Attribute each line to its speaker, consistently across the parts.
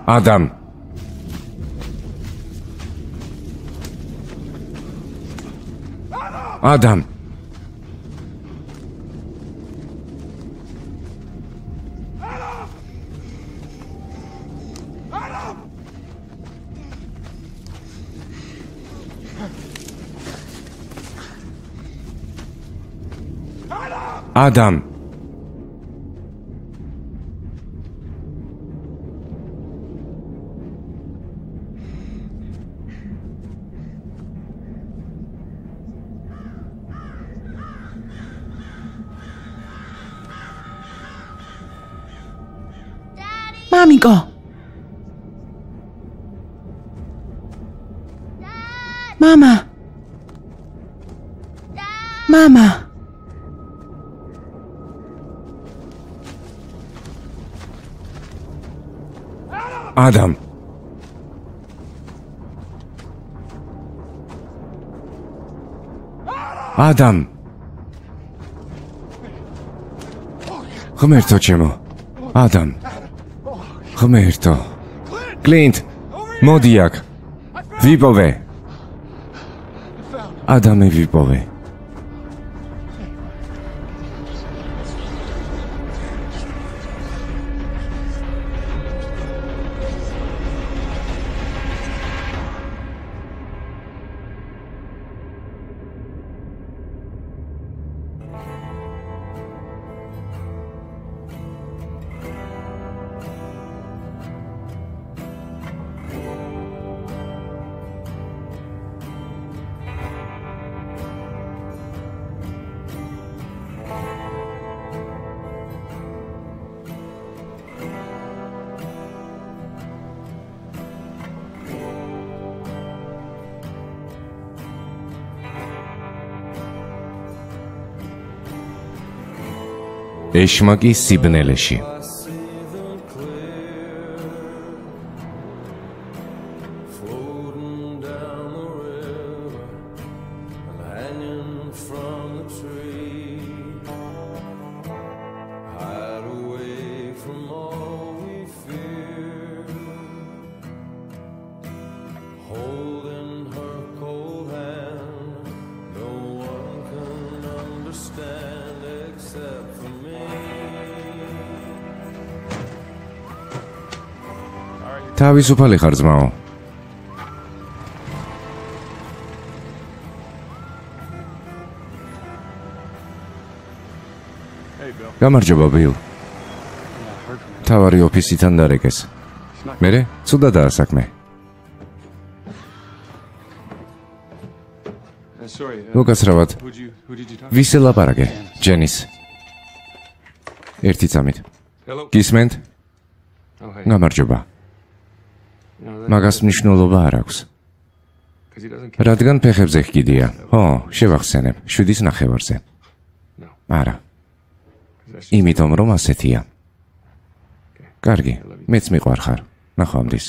Speaker 1: Adam. Adam. Adam.
Speaker 2: Mamigo. Mama. Mama.
Speaker 1: Adam. Adam. ღმერთო ჩემო. Adam. ღმერთო. Clint. მოდი აქ. ვიპოვე. ადამი ვიპოვე. ეშმაკი სიბნელეში. თავისუფალი ხარ ძმაო. გამარჯობა ბილ. თავარი ოფისიდან დარეკეს. მერე ცუდადაა საქმე. მოგესწრებათ. ვის ელაპარაკე? ჯენის. ერთი წამით. გისმენთ? გამარჯობა. მაგას მნიშვნელობა არ აქვს. რადგან ფეხებზე ხგიდია. ო, შევახსენებ, 7:09-ზე. არა. იმიტომ რომ ასეთია. კარგი, მეც მიყვარხარ. ნახვამდის.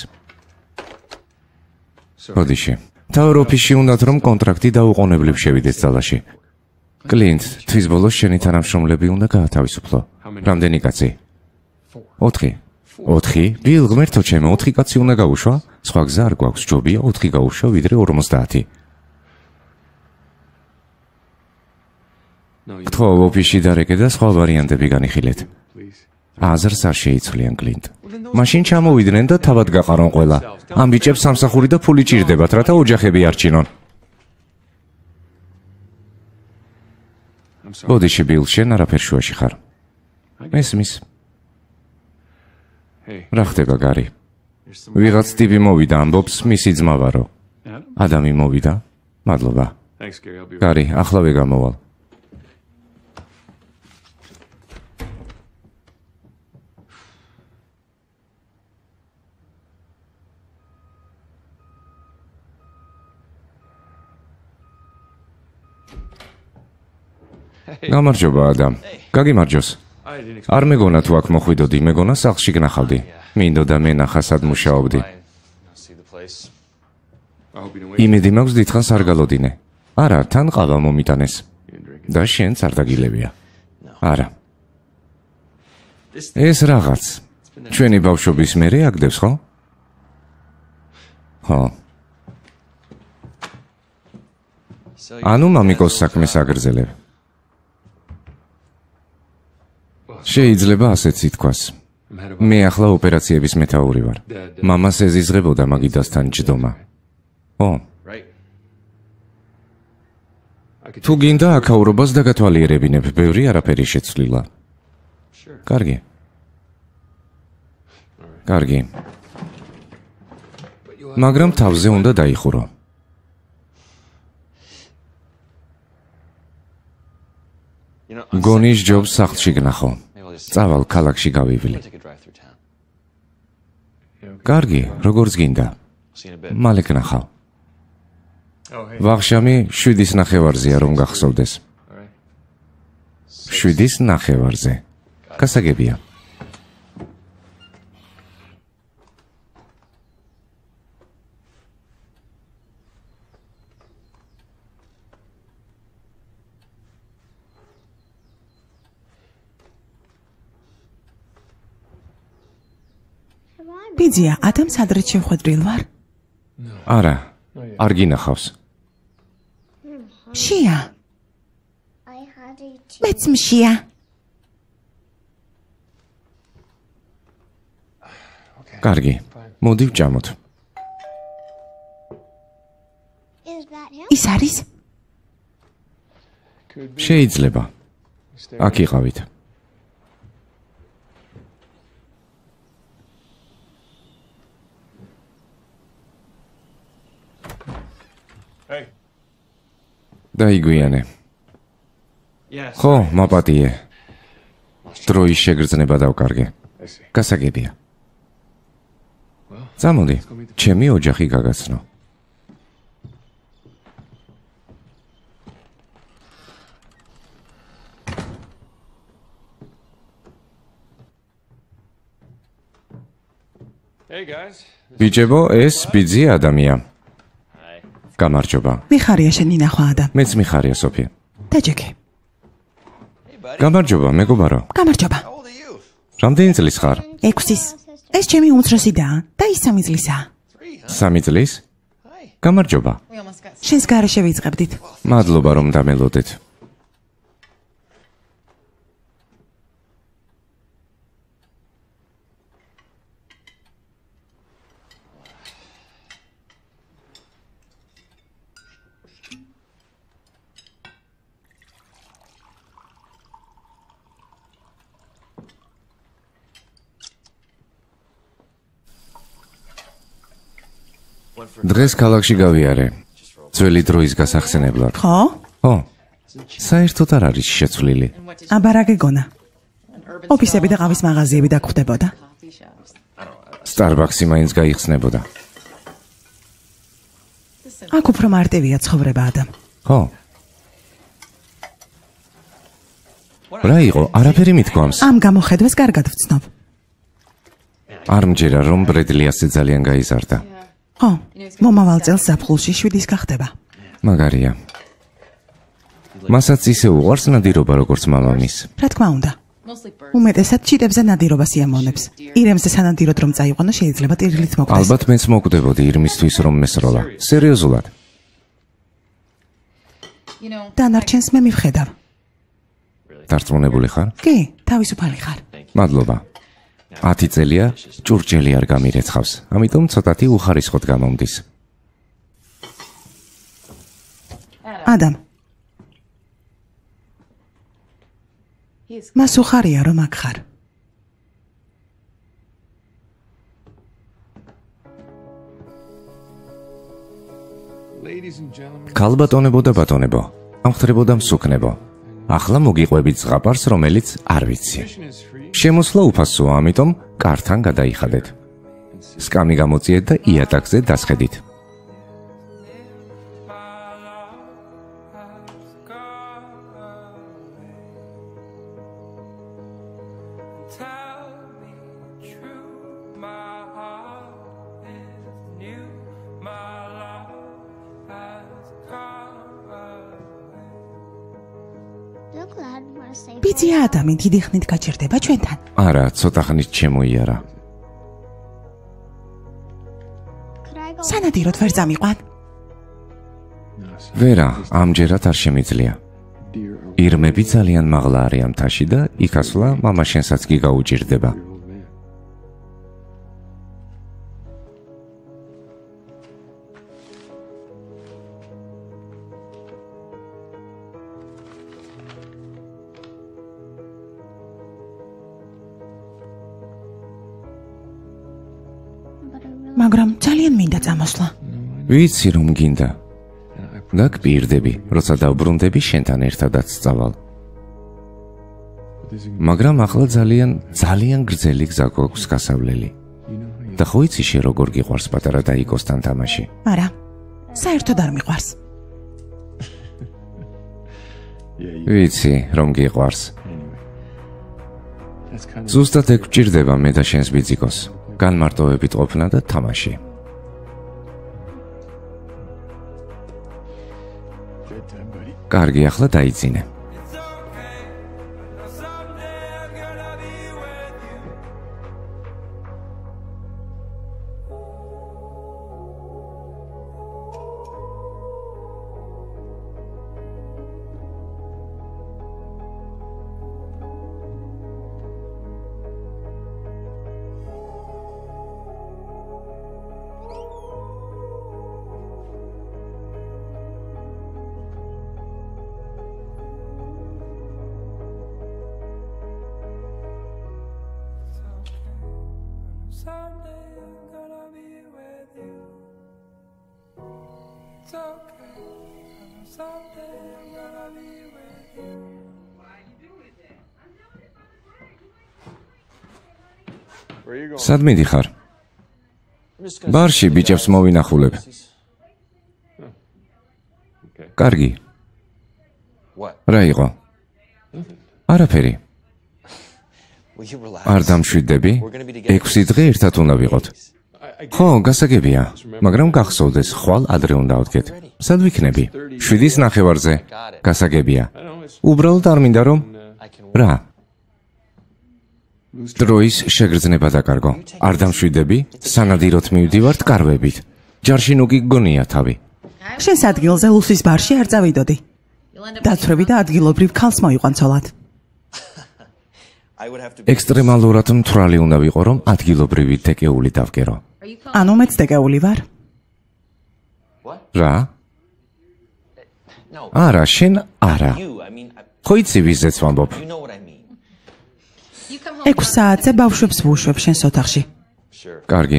Speaker 1: ოდიში. თავარ ოფისში უნდათ რომ კონტრაქტი დაუყოვნებლივ შევიდეს ძალაში. კლინტ, თვის ბოლოს შენი თანამშრომლები უნდა გაათავისუფლო. რამდენი კაცი? 4. 4? ბილ, ღმერთო ჩემო, 4 კაცი უნდა გაუშვა? სხვა გზა არ გვაქვს, ჯობია 4 გაუშვა, ვიდრე 50. გთხოვ ოფისში დარეკე და სხვა ვარიანტები განიხილეთ. აზრს არ შეიცვლიან, კლინტ. მაშინ ჩამოვიდნენ და თავად გაყარონ ყველა. ამ ბიჭებს სამსახური და ფული ჭირდებათ, რათა ოჯახები არჩინონ. ბოდიში ბილ, შენ არაფერ შუაში ხარ. ესმის. რა ხდება გარი? ვიღაც ტიპი მოვიდა, ამბობს მისი ძმა ვარო. ადამი მოვიდა? მადლობა. გარი, ახლავე გამოვალ. გამარჯობა ადამ. გაგიმარჯოს. არ მეგონა თუ აქ მოხვიდოდი, მეგონა სახლში გნახავდი. მინდოდა მენახა სად მუშაობდი. იმედი მაქვს დიდხანს არ გალოდინე. არა, თან ყავა მომიტანეს. და შენც არ დაგილებია. არა. ეს რაღაც. ჩვენი ბავშვობის მერე აგდებს, ხო? ხო. ანუ მამიკოს საქმეს აგრძელებ. შეიძლება ასეც ითქვას. მე ახლა ოპერაციების მეთაური ვარ. მამას ეზიზღებოდა მაგიდასთან ჯდომა. ო. თუ გინდა აქაურობას დაგათვალიერებინებ, ბევრი არაფერი შეცვლილა. კარგი. კარგი. მაგრამ თავზე უნდა დაიხურო. გონის ჯობს სახლში გნახო. წავალ ქალაქში გავივლი. კარგი, როგორც გინდა. მალე გნახავ. ვახშამი 7:30-ზე რომ გახსოვდეს. 7:30-ზე. გასაგებია.
Speaker 2: ბიძია, ადამს ადრეთ შევხვედრილ ვარ?
Speaker 1: არა, არ გინახავს.
Speaker 2: მშია. მეც მშია.
Speaker 1: კარგი, მოდი ვჭამოთ.
Speaker 2: ის არის?
Speaker 1: შეიძლება. აქ იყავით. დაიგვიანე. ხო, მაპატიე. დროის შეგრძნება დავკარგე. გასაგებია. წამოდი, ჩემი ოჯახი გაგაცნო. ბიჭებო, ეს ბიძი ადამია. გამარჯობა.
Speaker 2: მიხარია შენი ნახვა ადამ.
Speaker 1: მეც მიხარია სოფია.
Speaker 2: დაჯექე.
Speaker 1: გამარჯობა, მეგობარო.
Speaker 2: გამარჯობა.
Speaker 1: რამდენი წლის ხარ?
Speaker 2: 6-ის. ეს ჩემი უმცროსიდაა და ის 3 წლისაა.
Speaker 1: 3 წლის? გამარჯობა.
Speaker 2: შენს გარეშე ვიწყებდით.
Speaker 1: მადლობა რომ დამელოდეთ. დღეს ქალაქში გავიარე. ძველი დროის გასახსენებლად.
Speaker 2: ხო?
Speaker 1: ხო. საერთოდ არ არის შეცვლილი.
Speaker 2: აბა რა გეგონა? ოფისები და ყავის მაღაზიები დაგხვდებოდა.
Speaker 1: სტარბაქსი მაინც გაიხსნებოდა.
Speaker 2: აქ უფრო მარტივია ცხოვრება ადამ.
Speaker 1: ხო. რა იყო? არაფერი მithქვამს.
Speaker 2: ამ გამოხედვას კარგად ვცნობ.
Speaker 1: არ მჯერა რომ ბრედლი ასე ძალიან გაიზარდა.
Speaker 2: ხო, მომავალ წელს ზაფხულში 7-ის გახდება.
Speaker 1: მაგარია. მასაც ისე უყვარს ნადირობა როგორც მამამის.
Speaker 2: რა თქმა უნდა. უმეტესად ჩიტებზე ნადირობას იამოვნებს. ირემზე სანადიროდ რომ წაიყვანო შეიძლება ტირილით მოკდეს.
Speaker 1: ალბათ მეც მოგდებოდი ირმისთვის რომ მესროლა. სერიოზულად.
Speaker 2: დანარჩენს მე მივხედავ.
Speaker 1: დარწმუნებული ხარ?
Speaker 2: კი, თავისუფალი ხარ.
Speaker 1: მადლობა. 10 წელია ჭურჭელი არ გამირეცხავს, ამიტომ ცოტათი უხარისხოდ გამომდის.
Speaker 2: ადამ. მას უხარია რომ აქ ხარ.
Speaker 1: ქალბატონებო და ბატონებო, ამხტრებოდა მსუქნებო. ახლა მოგიყვებით ზღაპარს, რომელიც არ ვიცი. შემოსვლა უფასოა, ამიტომ კართან გადაიხადეთ. სკამი გამოწიეთ და იატაკზე დასხედით. ბიძია ადამი დიდი ხნით გაჭირდება ჩვენთან. არა, ცოტა ხნით შემოიარა.
Speaker 2: სანადიროდ ვერ წამიყვან.
Speaker 1: ვერა, ამჯერად არ შემიძლია. ირმები ძალიან მაღლა არიან მთაში და იქ ასვლა მამა შენსაც კი გაუჭირდება.
Speaker 2: მაგრამ ძალიან მინდა წამოსვლა.
Speaker 1: ვიცი რომ გინდა. და გპირდები, როცა დავბრუნდები შენთან ერთადაც წავალ. მაგრამ ახლა ძალიან გრძელი გზა გვაქვს გასავლელი. და ხო იცი შე როგორ გიყვარს პატარა დაიკოსთან თამაში?
Speaker 2: არა, საერთოდ არ მიყვარს.
Speaker 1: ვიცი რომ გიყვარს. ზუსტად ეგ გვჭირდება მე და შენს ბიძიკოს. განმარტოვებით ყოფნა და თამაში. კარგი, ახლა დაიძინე. სად მიდიხარ? ბარში ბიჭებს მოვინახულებ. კარგი. რა იყო? არაფერი. არ დამშვიდდები? 6 დღე ერთად უნდა ვიყოთ. ხო, გასაგებია, მაგრამ გახსოვდეს, ხვალ ადრე უნდა ავდგეთ. სად ვიქნები? 7:30-ზე. გასაგებია. უბრალოდ არ მინდა რომ რა? დროის შეგრძნება დაკარგო. არ დამშვიდები? სანადიროდ მივდივართ კარვებით. ჯარში ნუ გიგონია თავი.
Speaker 2: შენს ადგილზე ლუსის ბარში არ წავიდოდი. დაცვრები და ადგილობრივ ქალს მოიყვან ცოლად.
Speaker 1: ექსტრემალურად მთვრალი უნდა ვიყო, რომ ადგილობრივი დეკეული დავკერო.
Speaker 2: ანუ მეც დეკეული ვარ?
Speaker 1: რა? არა, შენ არა. ხო იცი ვიზეც ვამბობ.
Speaker 2: 6 საათზე ბავშვებს ვუშვებ შენს ოთახში.
Speaker 1: კარგი.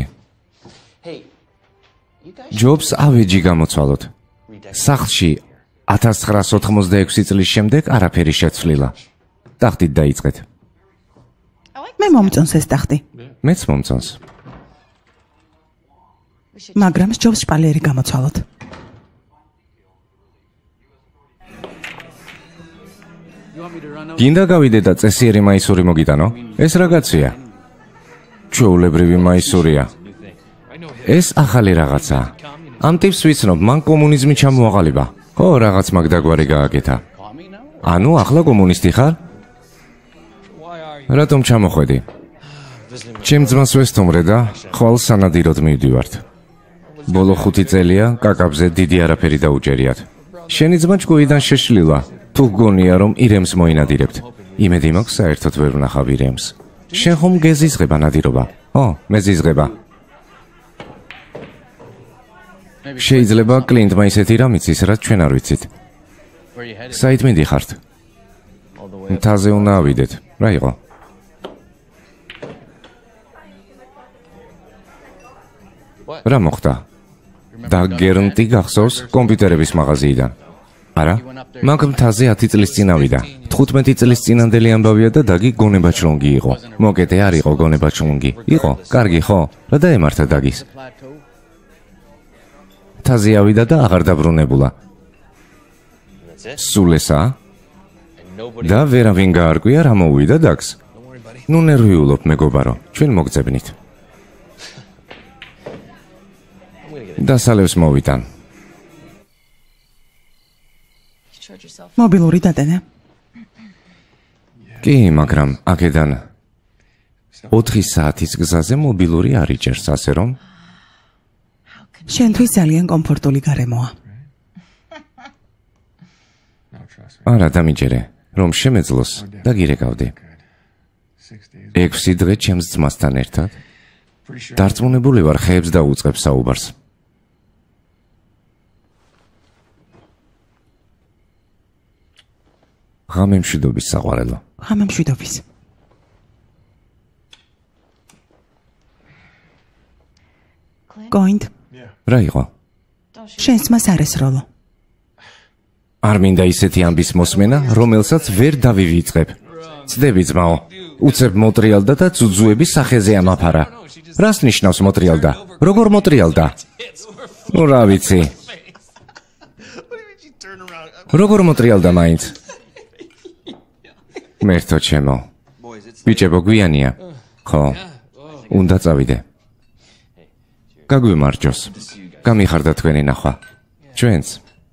Speaker 1: ჯობს ავეჯი გამოცვალოთ. სახლში 1986 წლის შემდეგ არაფერი შეცვლილა. ტახტით დაიწყეთ.
Speaker 2: მე მომწონს ეს ტახტი.
Speaker 1: მეც მომწონს.
Speaker 2: მაგრამ ჯობს შპალერი გამოცვალოთ.
Speaker 1: გინდა გავიდე და წესიერი მაისური მოგიტანო? ეს რაღაცია. ჩვეულებრივი მაისურია. ეს ახალი რაღაცაა. ამ ტიპს ვიცნობ, მან კომუნიზმი ჩამოაყალიბა. ხო, რაღაც მაგდაგვარი გააკეთა. ანუ ახლა კომუნისტი ხარ? რატომ ჩამოხვედი? ჩემ ძმას ვესტუმრე და ხვალ სანადიროდ მივდივართ. ბოლო 5 წელია კაკაბზე დიდი არაფერი დაუჭერიათ. შენი ძმა ჭკუიდან შეშლილა. თუ გგონია რომ ირემს მოინადირებთ. იმედი მაქვს საერთოდ ვერ ვნახავ ირემს. შენ ხომ გეზიზღება ნადირობა? ო, მე ზიზღება. შეიძლება კლინტმა ისეთი რამ იცის, რაც ჩვენ არ ვიცით. საით მიდიხართ? მთაზე უნდა ავიდეთ. რა იყო? რა მოხდა? და გერნტი გახსოვს კომპიუტერების მაღაზიიდან? არა? მაგ მთაზე 10 წლის წინ ავიდა. 15 წლის წინანდელი ამბავია და დაგი გონებაჩლონგი იყო. მოკეთე არ იყო გონებაჩლონგი. იყო? კარგი, ხო? რა დაემართა დაგის? მთაზე ავიდა და აღარ დაბრუნებულა. სულ ესაა? და ვერავინ გაარკვია რა მოუვიდა დაგს. ნუ ნერვიულობ მეგობარო, ჩვენ მოგძებნით. დასალევს მოვიტან.
Speaker 2: მობილური დადენე.
Speaker 1: კი, მაგრამ აქედან 4 საათის გზაზე მობილური არ იჭერს, ასე რომ
Speaker 2: შენთვის ძალიან კომფორტული გარემოა.
Speaker 1: არა, დამიჯერე, რომ შემეძლოს და გირეკავდი. 6 დღე ჩემს ძმასთან ერთად. დარწმუნებული ვარ, ხეებს დაუწყებ საუბარს. ღამე მშვიდობის საყვარელო.
Speaker 2: ღამე მშვიდობის. Going.
Speaker 1: რა იყო?
Speaker 2: შენს ძმას არ ესროლო.
Speaker 1: არ მინდა ისეთი ამბის მოსმენა, რომელსაც ვერ დავივიწყებ. ცდები ძმაო, უცებ მოტრიალდა და ძუძუების სახეზე ამაფარა. რას ნიშნავს მოტრიალდა? როგორ მოტრიალდა? ნუ რა ვიცი. როგორ მოტრიალდა მაინც? მერთო ჩემო. ბიჭებო გვიანია. ხო, უნდა წავიდე. გაგვიმარჯოს. გამიხარდა თქვენი ნახვა. ჩვენც.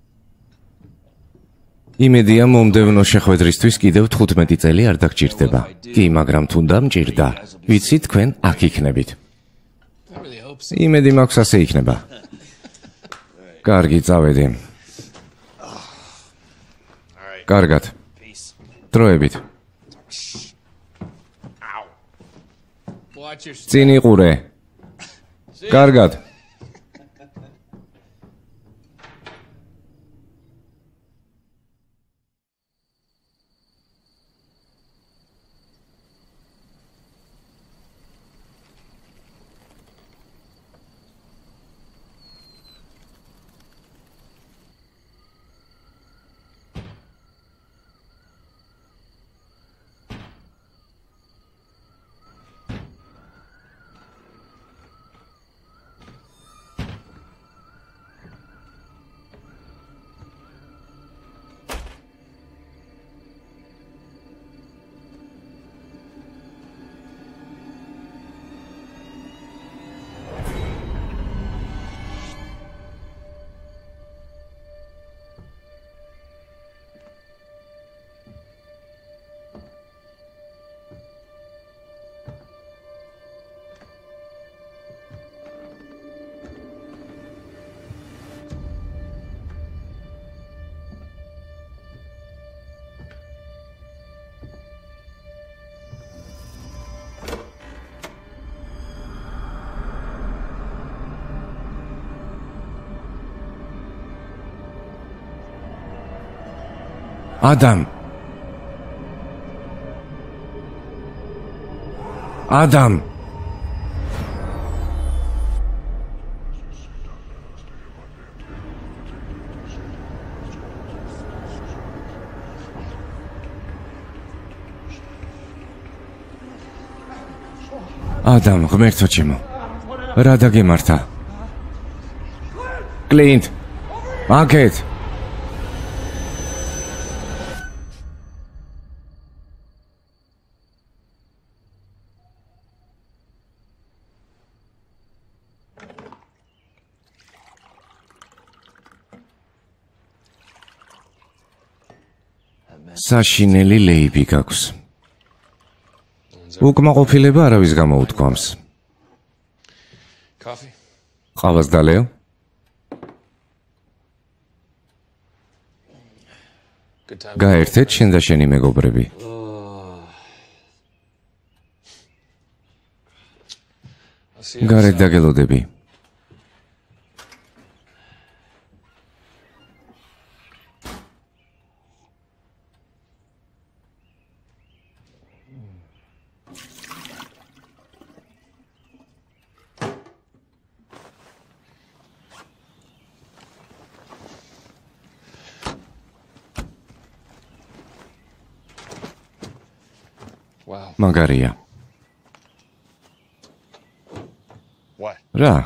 Speaker 1: იმედია მომდევნო შეხვედრისთვის კიდევ 15 წელი არ დაგჭირდება. კი, მაგრამ თუნდა მჭირდა. ვიცი თქვენ აქ იქნებით. იმედი მაქვს ასე იქნება. კარგი, წავედი. კარგად. დროებით. წინ იყურე. კარგად. Adam. Adam. Adam, ღმერთო ჩემო. რა დაგემართა? კლინტ. აქეთ. საშინელი ლეიბი გაქვს. უკმაყოფილება არავის გამოუთქვამს. ყავას დალეო? გაერთეთ შენ და შენი მეგობრები. გარეთ დაგელოდები. მაგარია. რა?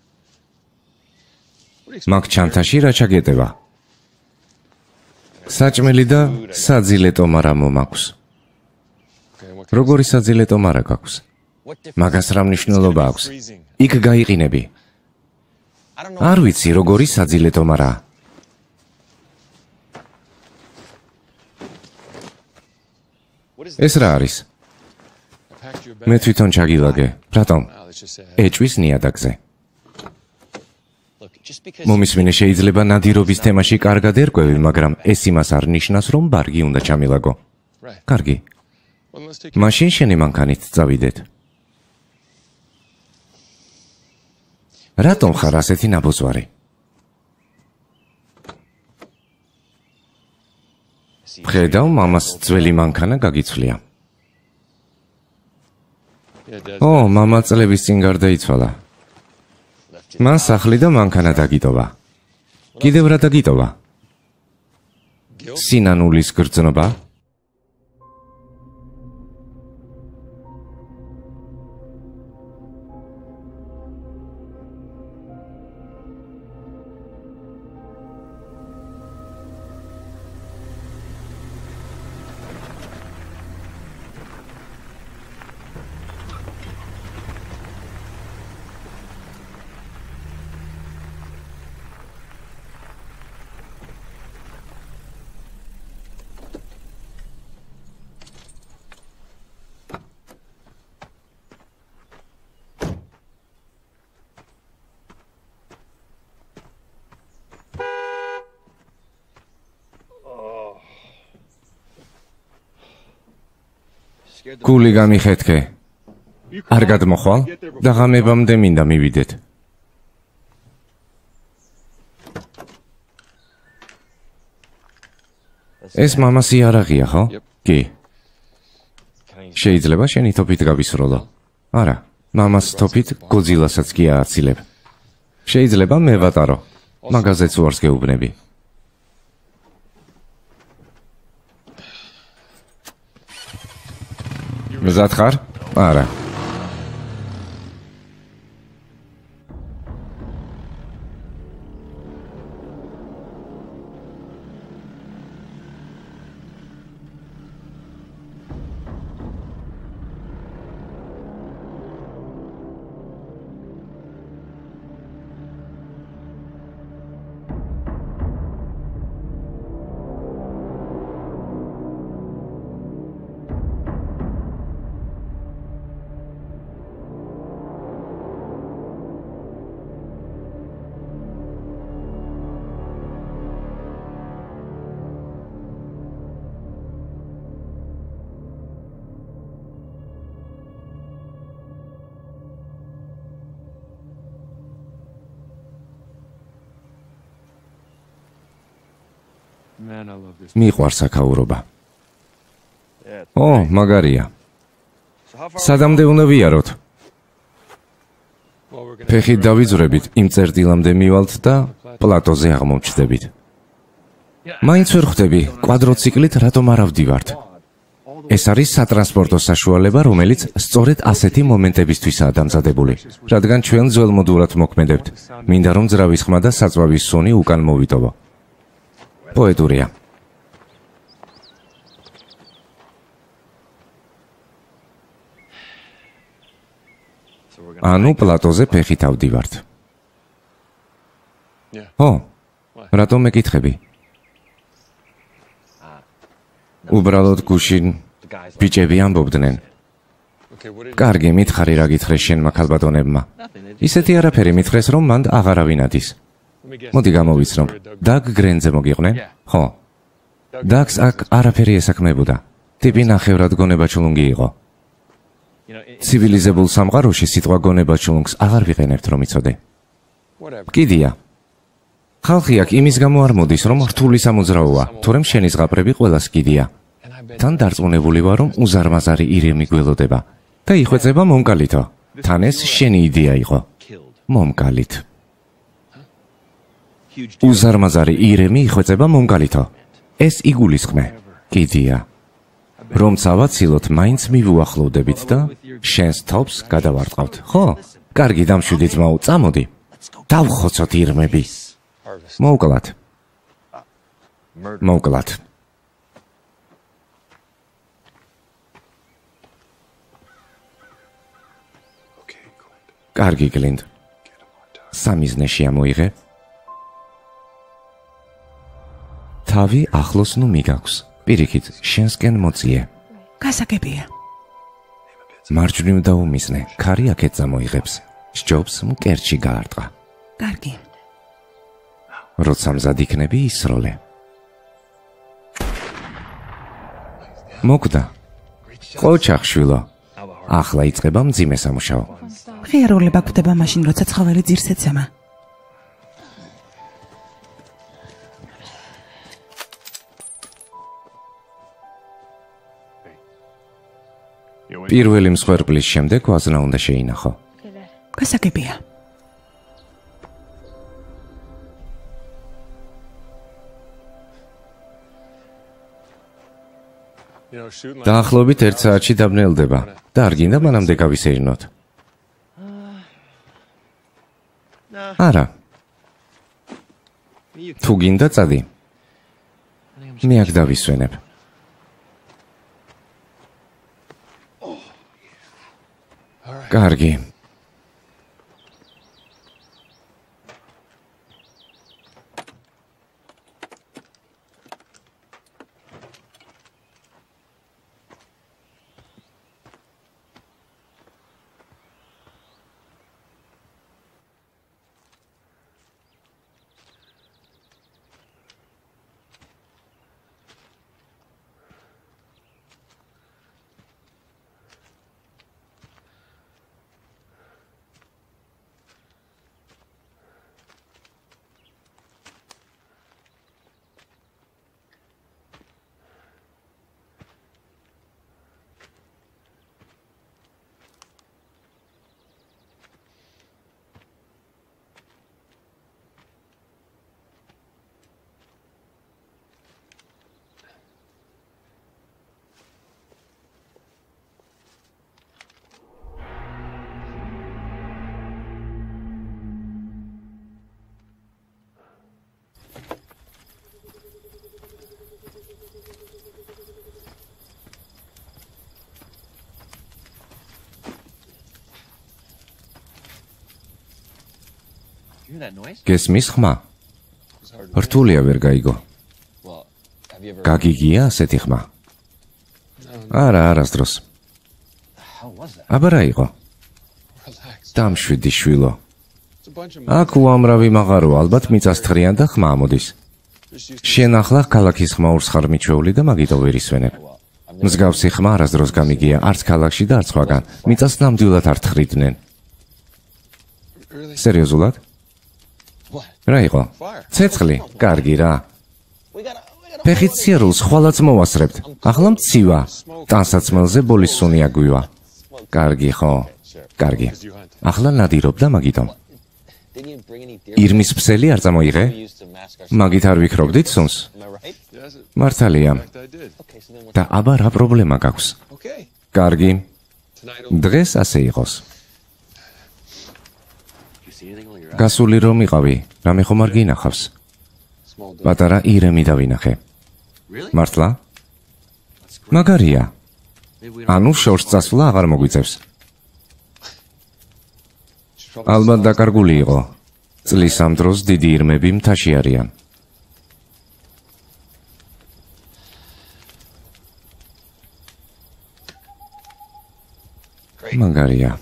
Speaker 1: მაგ ჩანთაში რა ჩაგეტევა? საჭმელი და საძილე ტომარა მომაქვს. როგორი საძილე ტომარა გაქვს? მაგას რა მნიშვნელობა აქვს? იქ გაიყინები. არ ვიცი როგორი საძილე ტომარაა. ეს რა არის? მე თვითონ ჩაგილაგე. რატომ? ეჭვის ნიადაგზე. მომისმინე შეიძლება ნადირობის თემაში კარგად ერკვევი, მაგრამ ეს იმას არ ნიშნავს, რომ ბარგი უნდა ჩამილაგო. კარგი. მაშინ შენი მანქანით წავიდეთ. რატომ ხარ ასეთი ნაბოზვარი? ხედავ, მამას ძველი მანქანა გაგიცვლია. მამა წლების წინ გარდაიცვალა. მან სახლი და მანქანა დაგიტოვა. კიდევ რა დაგიტოვა? სინანულის გრძნობა? გული გამიხეთქე. არ გადმოხვალ და ღამებამდე მინდა მივიდეთ. ეს მამას იარაღია, ხო? კი. შეიძლება შენი თოფით გავისროლო. არა, მამას თოფით გოძილასაც კი ააცილებ. შეიძლება მე ვატარო. მაგაზეც უარს გეუბნები. მზად ხარ? არა. მიყვარს აქაურობა. მაგარია. სადამდე უნდა ვიაროთ? ფეხით დავიძვრებით, იმ წერტილამდე მივალთ და პლატოზე აღმოჩნდებით. მაინც ვერ ხვდები, კვადროციკლით რატომ არ ავდივართ? ეს არის სატრანსპორტო საშუალება, რომელიც სწორედ ასეთი მომენტებისთვისაა დამზადებული, რადგან ჩვენ ძველმოდურად მოქმედებთ. მინდა რომ ძრავის ხმა და საწვავის სუნი უკან მოვიტოვო. პოეტურია. ანუ პლატოზე ფეხით ავდივართ. რატომ მეკითხები? უბრალოდ გუშინ ბიჭები ამბობდნენ. კარგი, მითხარი რა გითხრეს შენმა ქალბატონებმა. ისეთი არაფერი მითხრეს, რომ მანდ აღარავინ ადის. მოდი გამოვიცნო. დაგ გრენზე მოგიყვნენ? ხო. დაგს აქ არაფერი ესაქმებოდა. ტიპი ნახევრად გონებაჩულუნგი იყო. ცივილიზებულ სამყაროში სიტყვა გონებაჩულუნგს აღარ ვიყენებთ, რომ იცოდე. კიდია. ხალხი აქ იმის გამო არ მოდის, რომ რთული სამოძრაოა, თორემ შენი ზღაპრები ყველას კიდია. თან დარწმუნებული ვარ, რომ უზარმაზარი ირემი გველოდება და იხვეწება მომკალითო. თან ეს შენი იდეა იყო. მომკალით. უზარმაზარი ირემი იხვეწება მომკალითო. ეს იგულისხმე. კიდია. რომ წავაცილოთ, მაინც მივუახლოვდებით და შენს თავს გადავარტყავთ, ხო? კარგი, დამშვიდი ძმაო, წამოდი. დავხოცოთ ირმები. მოვკლათ. მოვკლათ. კარგი, გლინდ. სამიზნეში ამოიღე. თავი ახლოს ნუ მიგაქვს. პირიქით, შენსკენ მოწიე.
Speaker 2: გასაგებია.
Speaker 1: მარჯვნივ დაუმიზნე, ქარი აქეთ წამოიღებს. სჯობს მკერდში გაარტყა.
Speaker 2: კარგი.
Speaker 1: როცა მზად იქნები ისროლე. მოგდა. ყოჩახ შვილო. ახლა იწყება მძიმე სამუშაო.
Speaker 2: ღიარულება გვხვდება მაშინ, როცა ცხოველი ძირს ეცემა.
Speaker 1: პირველი მსხვერპლის შემდეგ ვაზნა უნდა შეინახო.
Speaker 2: გასაგებია.
Speaker 1: დაახლოებით 1 საათში დაბნელდება. და არ გინდა მანამდე გავისეირნოთ? არა. თუ გინდა წადი. მე აქ დავისვენებ. კარგი. გესმის ხმა? რთულია ვერ გაიგო. გაგიგია ასეთი ხმა? არა, არასდროს. აბა რა იყო? დამშვიდი შვილო. აქ უამრავი მაღარო, ალბათ მიწასთხრიან და ხმა ამოდის. შენ ახლა ქალაქის ხმაურს ხარ მიჩვეული და მაგიტო ვერ ისვენებ. მსგავსი ხმა არასდროს გამიგია, არც ქალაქში და არც სხვაგან. მიწას ნამდვილად არ თხრიდნენ. სერიოზულად? რა იყო? ცეცხლი? კარგი რა. ფეხით სიარულს ხვალაც მოვასრებთ. ახლა მცივა. ტანსაცმელზე ბოლის სუნი აგვივა. კარგი ხო? კარგი. ახლა ნადირობ და მაგითო. ირმის ფსელი არ წამოიღე? მაგით არ ვიქრობდით სუნს? მართალია. და აბა რა პრობლემა გაქვს? კარგი. დღეს ასე იყოს. გასული რომ იყავი, რამე ხომ არ გინახავს? პატარა ირემი დავინახე. მართლა? მაგარია. ანუ შორს წასვლა აღარ მოგვიწევს. ალბათ დაკარგული იყო. წლის ამ დროს დიდი ირმები მთაში არიან. მაგარია.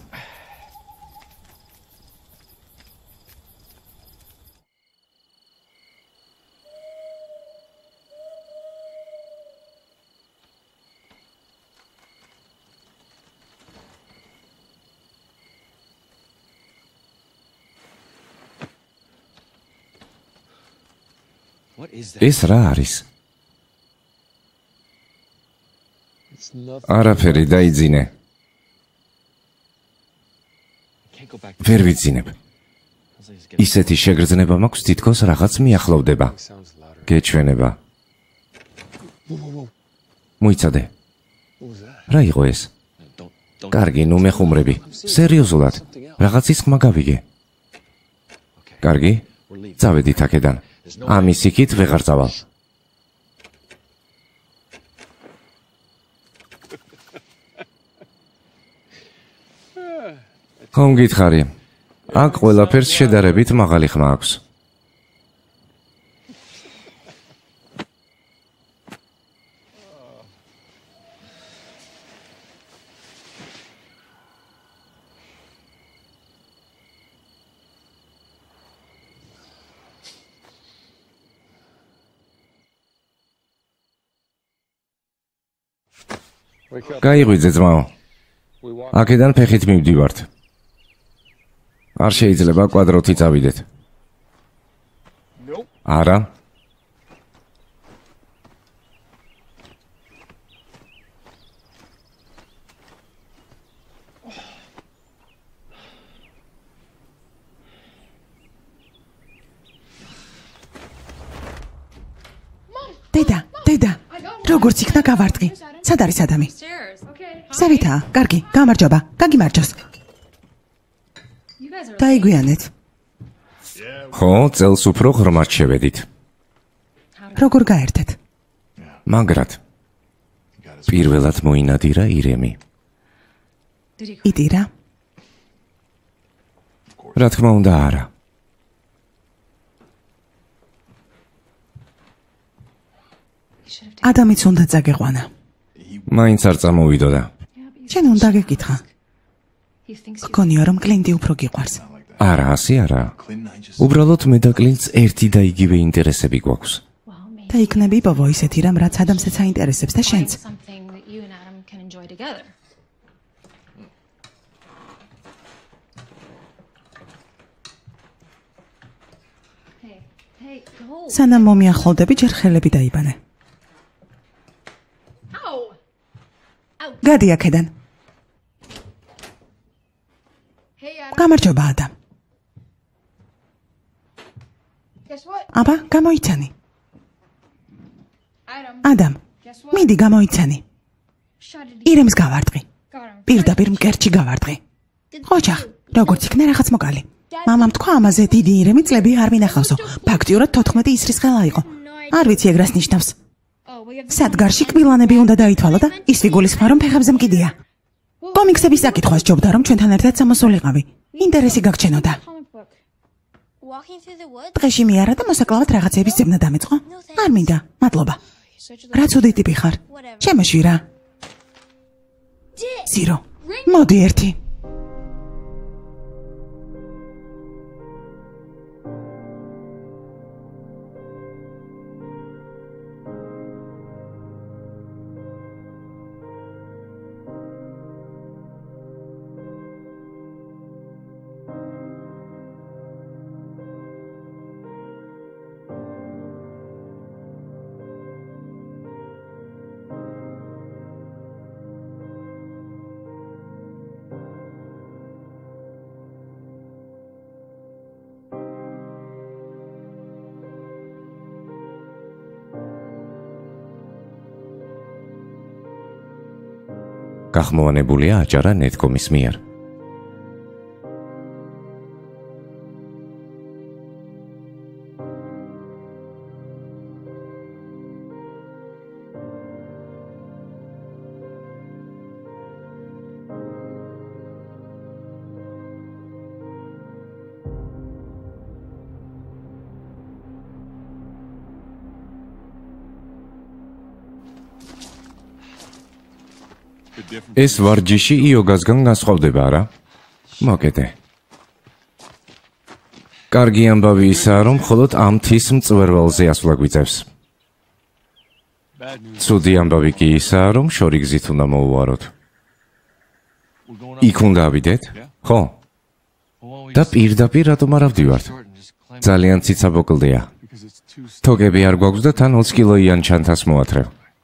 Speaker 1: ეს რა არის? არაფერი, დაიძინე. ვერ ვიძინებ. ისეთი შეგრძნება მაქვს, თითქოს რაღაც მიახლოვდება. გეჩვენება. მოიცადე. რა იყო ეს? კარგი, ნუ მეხუმრები. სერიოზულად, რაღაცის ხმა გავიგე. კარგი, წავედით აქედან. ამის იქით ვეღარ წავალ. ხომ გითხარი? აქ ყველაფერს შედარებით მაღალი ხმა აქვს. გაიღვიძე ძმაო. აქედან ფეხით მივდივართ. არ შეიძლება კვადროთი წავიდეთ. არა.
Speaker 2: დედა, როგორც იქნა გავარტყი. სად არის ადამი? სავითაა, კარგი, გამარჯობა, გაგიმარჯოს. დაიგვიანეთ.
Speaker 1: ხო, წელს უფრო ღრმად შევედით.
Speaker 2: როგორ გაერთეთ?
Speaker 1: მაგრად. პირველად მოინადირა ირემი.
Speaker 2: იტირა?
Speaker 1: რა თქმა უნდა, არა.
Speaker 2: ადამიც უნდა წაგეყვანა.
Speaker 1: მაინც არ წამოვიდოდა.
Speaker 2: შენ უნდა გეკითხა. გქონია რომ კლინტი უფრო გიყვარს.
Speaker 1: არა, ასე არა. უბრალოდ მე და კლინტს ერთი და იგივე ინტერესები გვაქვს.
Speaker 2: და იქნები იპოვო ისეთი რამ, რაც ადამიანსაც აინტერესებს და შენც. სანამ მომიახლოვდები, ჯერ ხელები დაიბანე. გადი აქედან. გამარჯობა, ადამ. აბა, გამოიცანი. ადამ, მიდი გამოიცანი. ირემს გავარტყი. პირდაპირ მკერჩი გავარტყი. ოჯახ, როგორც იქნა რაღაც მოკალი. მამამ თქვა ამაზე დიდი ირემი წლები არ მინახავსო. ფაქტიურად 14 ისრის ხელა იყო. არ ვიცი ეგრას ნიშნავს. სადგარში კბილანები უნდა დაითვალო და ის ვიგულისხმა რომ ფეხებზე მკიდია. კომიქსების საკითხვას ჯობდა რომ ჩვენთან ერთად სამოსულიყავი. ინტერესი გაგჩენოდა. დღეში მიარა და მოსაკლავად რაღაცების ძებნა დამეწყო. არ მინდა, მადლობა. რა ცუდი ტიპი ხარ. შემოშვირა. ზირო. მოდი ერთი.
Speaker 1: გახმოვანებულია აჭარა ნეტკომის მიერ. ეს ვარჯიში იოგასგან განსხვავდება, არა? მოკეთე. კარგი ამბავი ისაა, რომ მხოლოდ ამ თის მწვერვალზე ასვლა გვიწევს. ცუდი ამბავი კი ისაა, რომ შორი გზით უნდა მოუვაროთ. იქ უნდა ავიდეთ? ხო. და პირდაპირ რატომ არ ავდივართ? ძალიან ციცაბო კლდეა. თოკები არ გვაქვს და თან 20 კილოიან ჩანთას მოათრევ.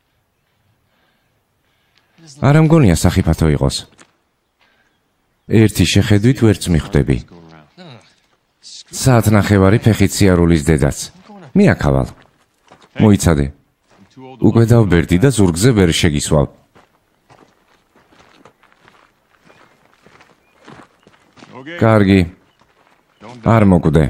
Speaker 1: არა მგონია სახიფათო იყოს. ერთი შეხედვით ვერც მიხვდები. საათნახევარი ფეხით სიარულის დედაც. მიაქავალ. მოიცადე. უკვე დავბერდი და ზურგზე ვერ შეგისვალ. კარგი. არ მოკვდე.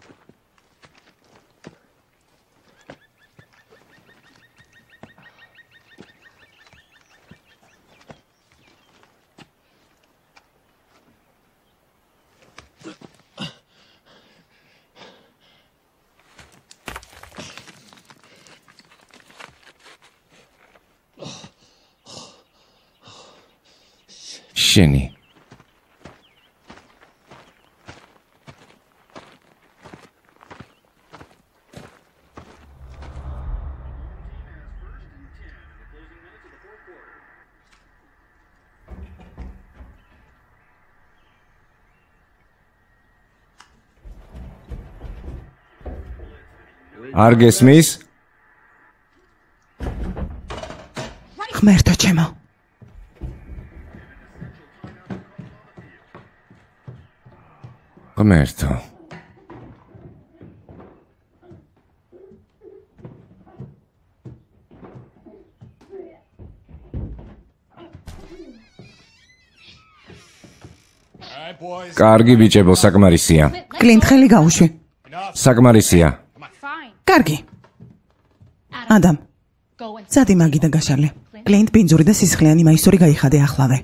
Speaker 1: შენი. არ გესმის?
Speaker 2: ღმერთო ჩემო.
Speaker 1: ღმერთო. კარგი ბიჭებო, საკმარისია.
Speaker 2: კლინტ ხელი გაუშვი.
Speaker 1: საკმარისია.
Speaker 2: კარგი. ადამ. წადი მაგი და გაშალე. კლინტ ბინძური და სისხლიანი მაისური გაიხადე ახლავე.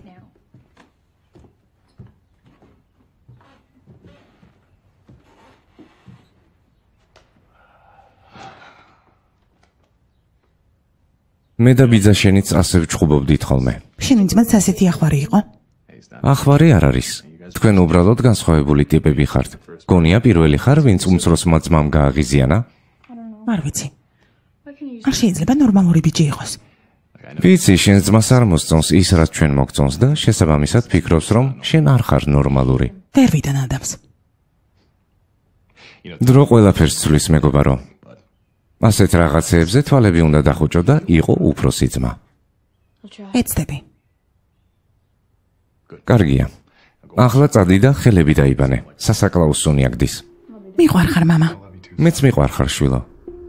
Speaker 1: მე და ბიძა შენიც ასე ვჭხუბობდით ხოლმე.
Speaker 2: შენი ძმაც ასეთი ახვარი იყო?
Speaker 1: ახვარი არ არის. თქვენ უბრალოდ განსხვავებული ტიპები ხართ. გონია პირველი ხარ, ვინც უმცროსმა ძმამ გააღიზიანა?
Speaker 2: არ ვიცი. არ შეიძლება ნორმალური ბიჭი იყოს.
Speaker 1: ვიცი, შენს ძმას არ მოსწონს ის, რაც ჩვენ მოგწონს და შესაბამისად ფიქრობს, რომ შენ არ ხარ ნორმალური.
Speaker 2: ვერ ვიდან ადამს.
Speaker 1: დრო ყველაფერს ცვლის, მეგობარო. ასეთ რაღაცეებზე თვალები უნდა დახუჭო და იყო უფროსი ძმა.
Speaker 2: ეცდები.
Speaker 1: კარგია. ახლა წადი და ხელები დაიბანე. სასაკლაო სუნი აგდის.
Speaker 2: მიყვარხარ მამა.
Speaker 1: მეც მიყვარხარ შვილო.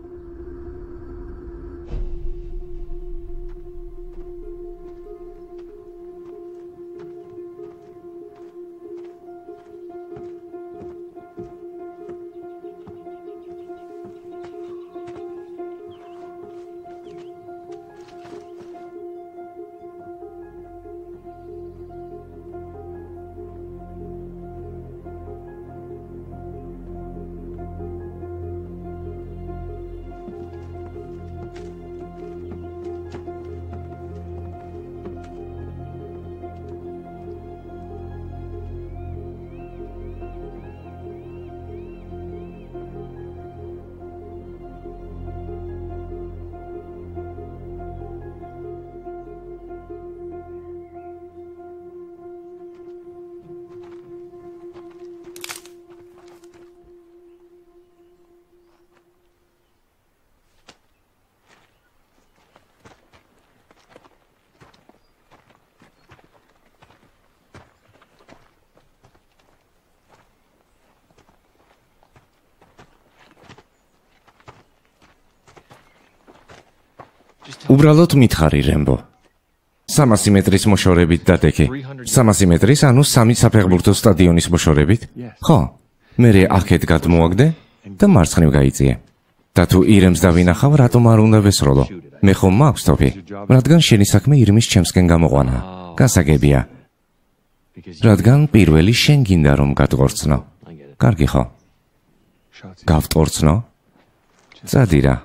Speaker 1: უბრალოდ მითხარი, რემბო. 300 მეტრის მოშორებით დადექი. 300 მეტრის, ანუ 3 საფეხბურთო სტადიონის მოშორებით? ხო. მერე აქეთ გადმოაგდე და მარცხნივ გაიწიე. და თუ ირემს დავინახავ, რატომ არ უნდა ვესროლო? მე ხომ მაქვს თოფი, რადგან შენი საქმე ირმის ჩემსკენ გამოყვანა. გასაგებია. რადგან პირველი შენ გინდა რომ გადღორცნო. კარგი ხო? გავტყორცნო? წადი რა.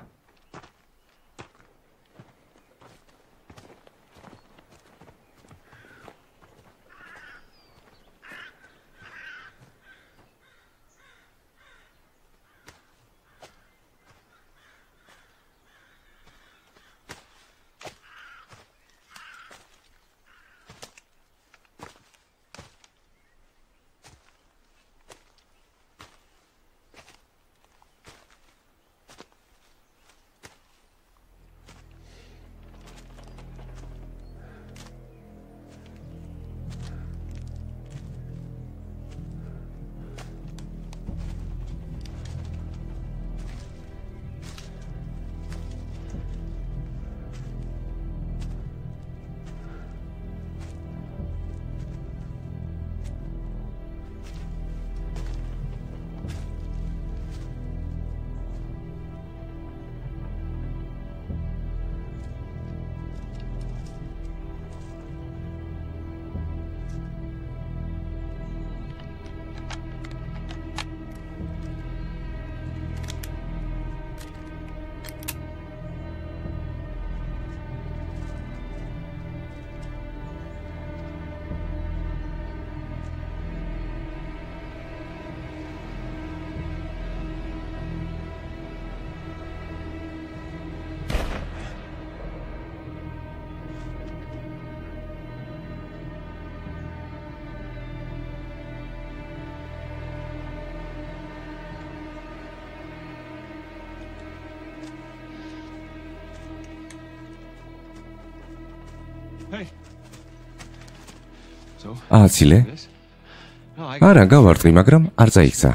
Speaker 1: ააცილე? არა, გავარტყი, მაგრამ არ წაიქცა.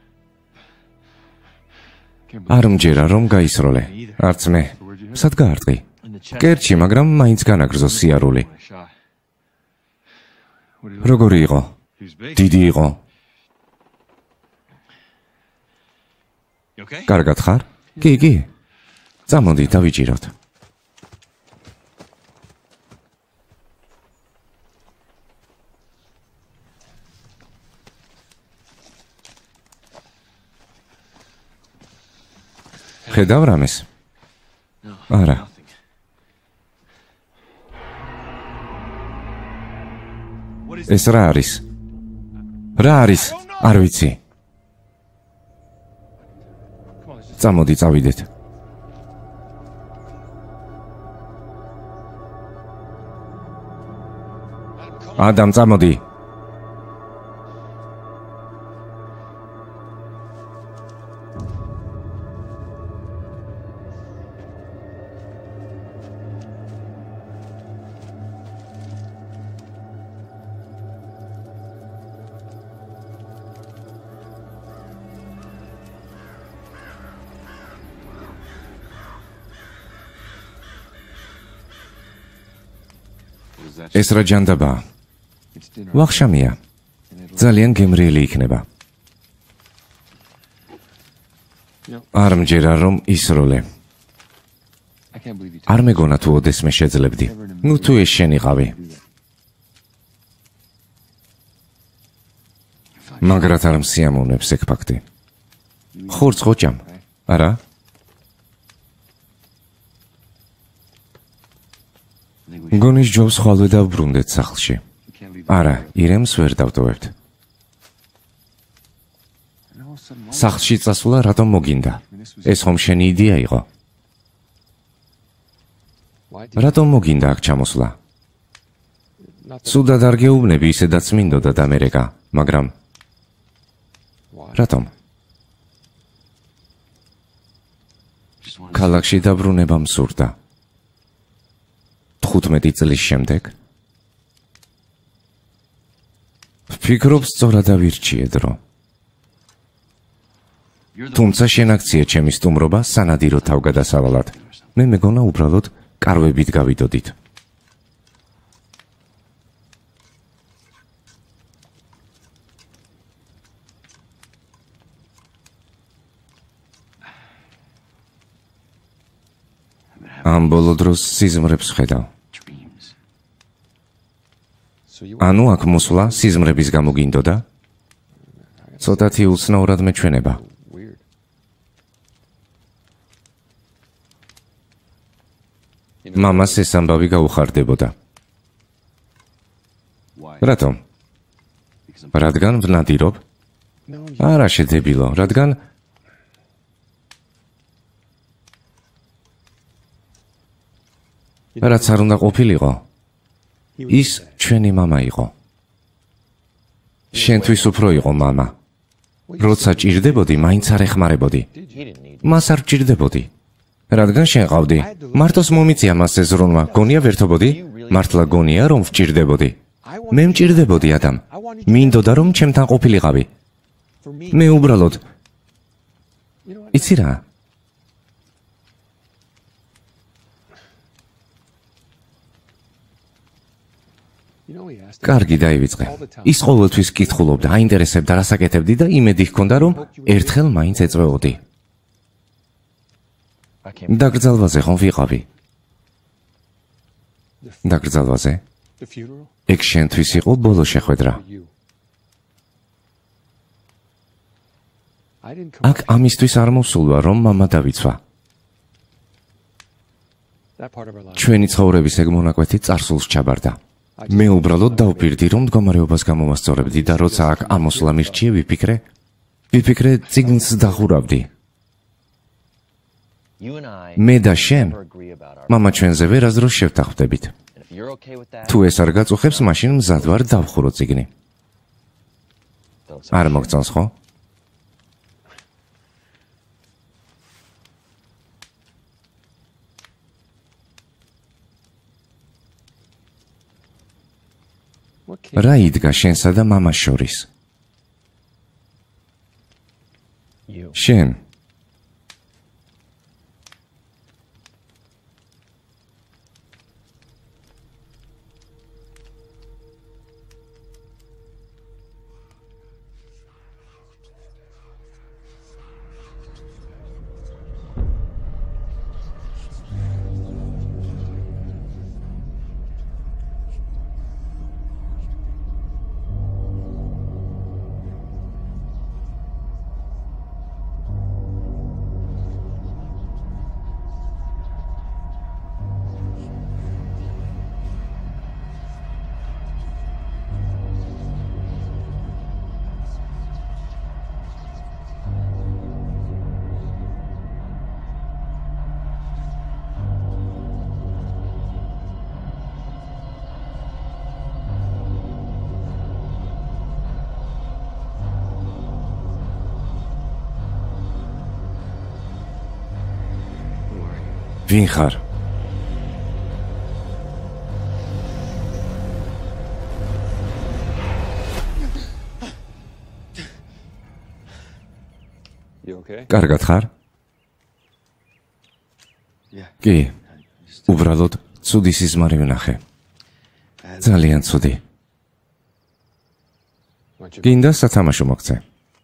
Speaker 1: არ მჯერა, რომ გაისროლე. არც მე. სად გაარტყი? კერჩი, მაგრამ მაინც განაგრძო სიარული. როგორი იყო? დიდი იყო. კარგად ხარ? კი. წამოდი, დავიჭიროთ. ხედავ რამეს? არა. ეს რა არის? რა არის? არ ვიცი. წამოდი, წავიდეთ. ადამ, წამოდი. ეს რა ჯანდაბაა? ვახშამია. ძალიან გემრიელი იქნება. არ მჯერა, რომ ისროლე. არ მეგონა თუ ოდესმე შეძლებდი. ნუ თუ ეს შენიყავი. მაგრად არ მსიამოვნებს ეგ ფაქტი. ხორცს ხოჭამ, არა? გონის ჯობს ხვალვე დავბრუნდეთ სახლში. არა, ირემს ვერ დავტოვებთ. სახლში წასვლა რატომ მოგინდა? ეს ხომ შენი იდეა იყო? რატომ მოგინდა აქ ჩამოსვლა? სუდად არ გეუბნები, ისედაც მინდოდა დამერეკა, მაგრამ რატომ? ქალაქში დაბრუნება მსურდა. 15 წლის შემდეგ ვფიქრობ, სწორად ავირჩიე დრო. თუმცა შენ აქციე ჩემი სტუმრობა სანადირო თავგადასავალად. მე მეგონა უბრალოდ კარვებით გავიდოდით. ამ ბოლო დროს სიზმრებს ხედავ. ანუ აქ მოსვლა სიზმრების გამო გინდოდა? ცოტათი უცნაურად მეჩვენება. მამას ეს ამბავი გაუხარდებოდა. რატომ? რადგან ვნადირობ? არა შედებილო, რადგან რაც არ უნდა ყოფილიყო, ის ჩვენი მამა იყო. შენთვის უფრო იყო მამა. როცა ჭირდებოდი, მაინც არ ეხმარებოდი. მას არ ჭირდებოდი. რადგან შენ ყავდი, მარტოს მომიწია მას ეს ზრუნვა. გონია ვერთობოდი? მართლა გონია, რომ ვჭირდებოდი? მე მჭირდებოდი, ადამ. მინდოდა, რომ ჩემთან ყოფილიყავი. მე უბრალოდ იცი რა? კარგი, დაივიწყე. ის ყოველთვის კითხულობდა, აინტერესებდა, რას აკეთებდი და იმედი ჰქონდა, რომ ერთხელ მაინც ეწვეოდი. დაკრძალვაზე ხომ ვიყავი? დაკრძალვაზე? ეგ შენთვის იყო ბოლო შეხვედრა. აქ ამისთვის არ მოსულვა, რომ მამა დავიცვა. ჩვენი ცხოვრების ეგ მონაკვეთი წარსულს ჩაბარდა. მე უბრალოდ დავპირდი, რომ მდგომარეობას გამომასწორებდი და როცა აქ ამოსვლა მირჩიე, ვიფიქრე წიგნს დახურავდი. მე და შენ, მამა ჩვენზე ვერასდროს შევთანხმდებით. თუ ეს არ გაწუხებს, მაშინ მზად ვარ დავხურო წიგნი. არ მოგწონს, ხო? რა იდგა შენსა და მამას შორის? შენ. ვინ ხარ? კარგად ხარ? კი, უბრალოდ ცუდი სიზმარი ვნახე. ძალიან ცუდი. გინდა სათამაშო მოგცე?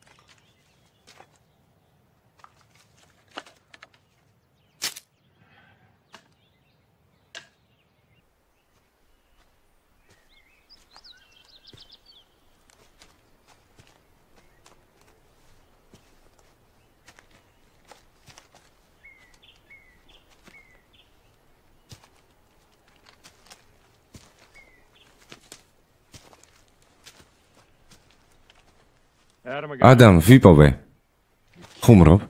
Speaker 1: ადამ, ვიპოვე. ხუმრობ?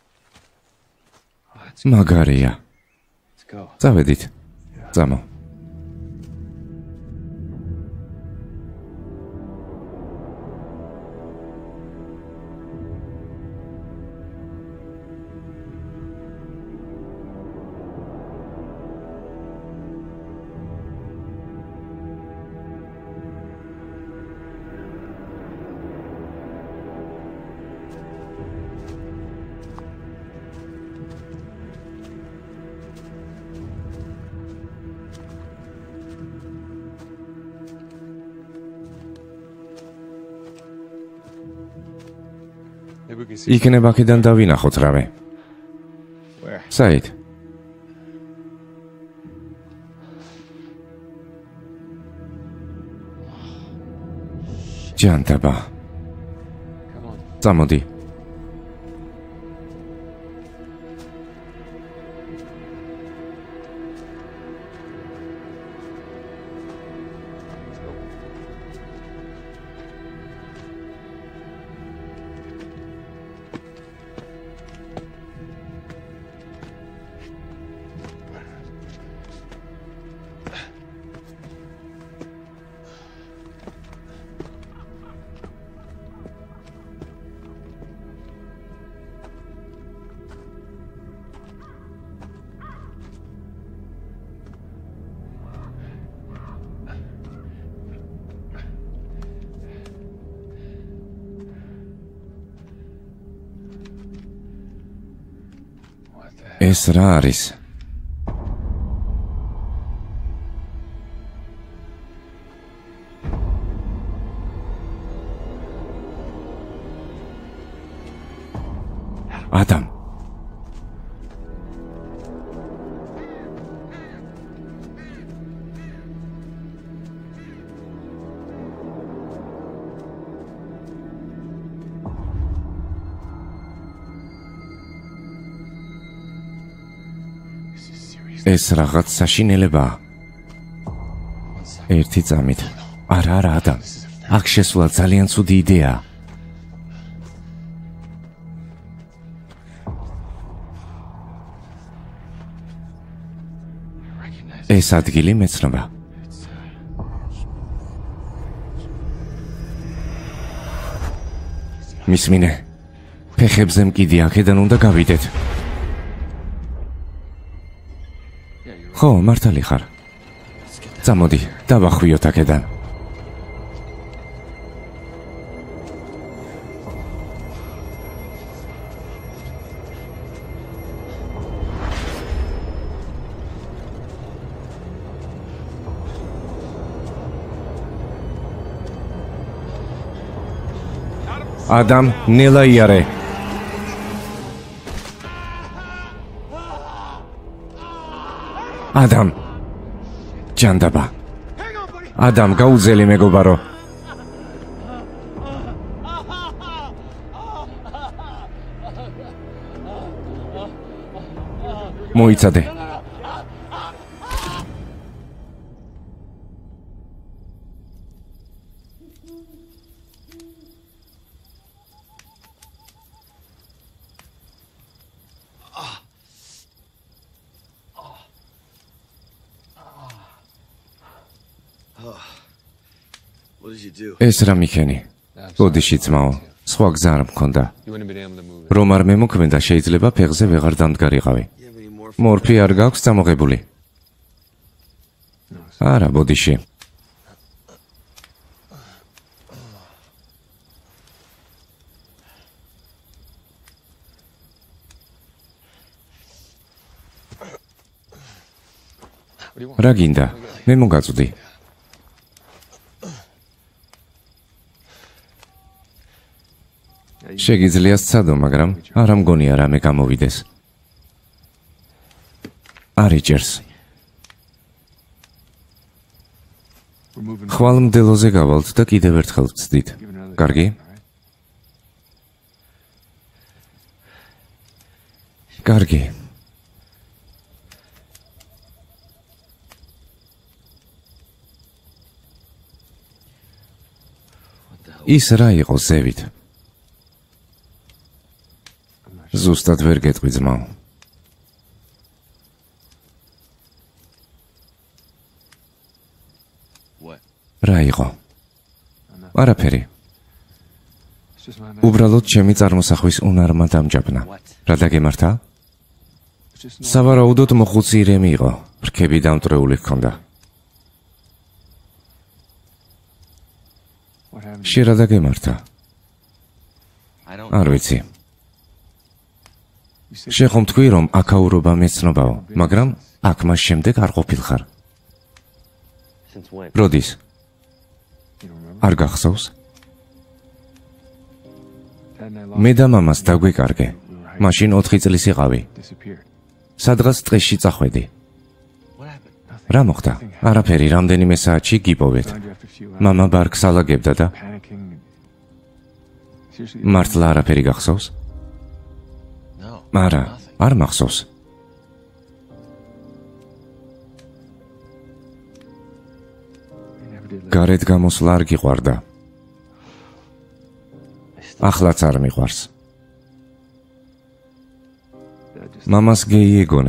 Speaker 1: მაგარია. წავედით. წამო. იქნება აქედან დავინახოთ რავე. საით? ჯანტაბა. წამოდი. ეს რა არის? ადამ. ეს რაღაც საშინელებაა. ერთი წამით. არა, ადამ. აქ შესვლა ძალიან ცუდი იდეაა. ეს ადგილი მეცნობა. მისმინე. ფეხებზე მკიდი აქედან უნდა გავიდეთ. ხო, მართალი ხარ. წამოდი, დავახვიოთ აქედან. Adam, ნელა იარე. Adam. ჯანდაბა. Adam, გაუძელი მეგობარო. მოიცადე. ეს რა მიქენი? ბოდიში ძმაო, სხვა გზა არ მქონდა. რომ არ მემოქმედა, შეიძლება ფეხზე ვეღარ დამდგარიყავი. მორფი არ გაქვს წამოღებული? არა, ბოდიში. რა გინდა? მე მოგაწვდი. შეგიძლია სცადო, მაგრამ არ ამგონია რამე გამოვიდეს. არ იჭერს. ხვალ მდელოზე გავალთ და კიდევ ერთხელ ვწდით. კარგი? კარგი. ის რა იყო ზევით? ზუსტად ვერ გეტყვი ძმაო. რა იყო? არაფერი. უბრალოდ ჩემი წარმოსახვის უნარმა დამჯაბნა. რა დაგემართა? სავარაუდოდ მოხუცი ირემი იყო. რქები დამტვრეული ჰქონდა. შე რა დაგემართა? არ ვიცი. შეხომ თქვი, რომ აქაურობა მეცნობაო, მაგრამ აქ მას შემდეგ არ ყოფილხარ. როდის? არ გახსოვს? მე და მამას დაგვეკარგე. მაშინ 4 წლის იყავი. სადღაც ტყეში წახვედი. რა მოხდა? არაფერი, რამდენიმე საათში გიპოვეთ. მამა ბარგს ალაგებდა და მართლა არაფერი გახსოვს? არა, არ მახსოვს. გარეთ გამოსვლა არ გიყვარდა. ახლაც არ მიყვარს. მამას გეი ეგონე.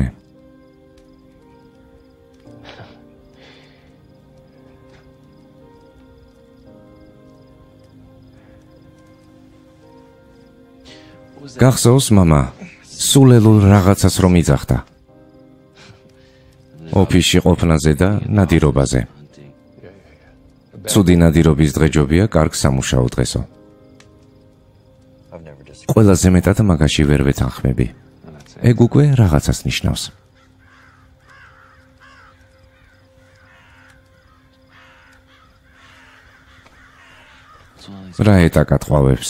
Speaker 1: გახსოვს მამა? სულელულ რაღაცას რომ იძახდა. ოფისში ყოფნაზე და ნადირობაზე. ცუდი ნადირობის დღე ჯობია, კარგ სამუშაო დღესო. ყველაზე მეტად მაგაში ვერ ვეთანხმები. ეგ უკვე რაღაცას ნიშნავს. რა ეტაკა ტყვავებს?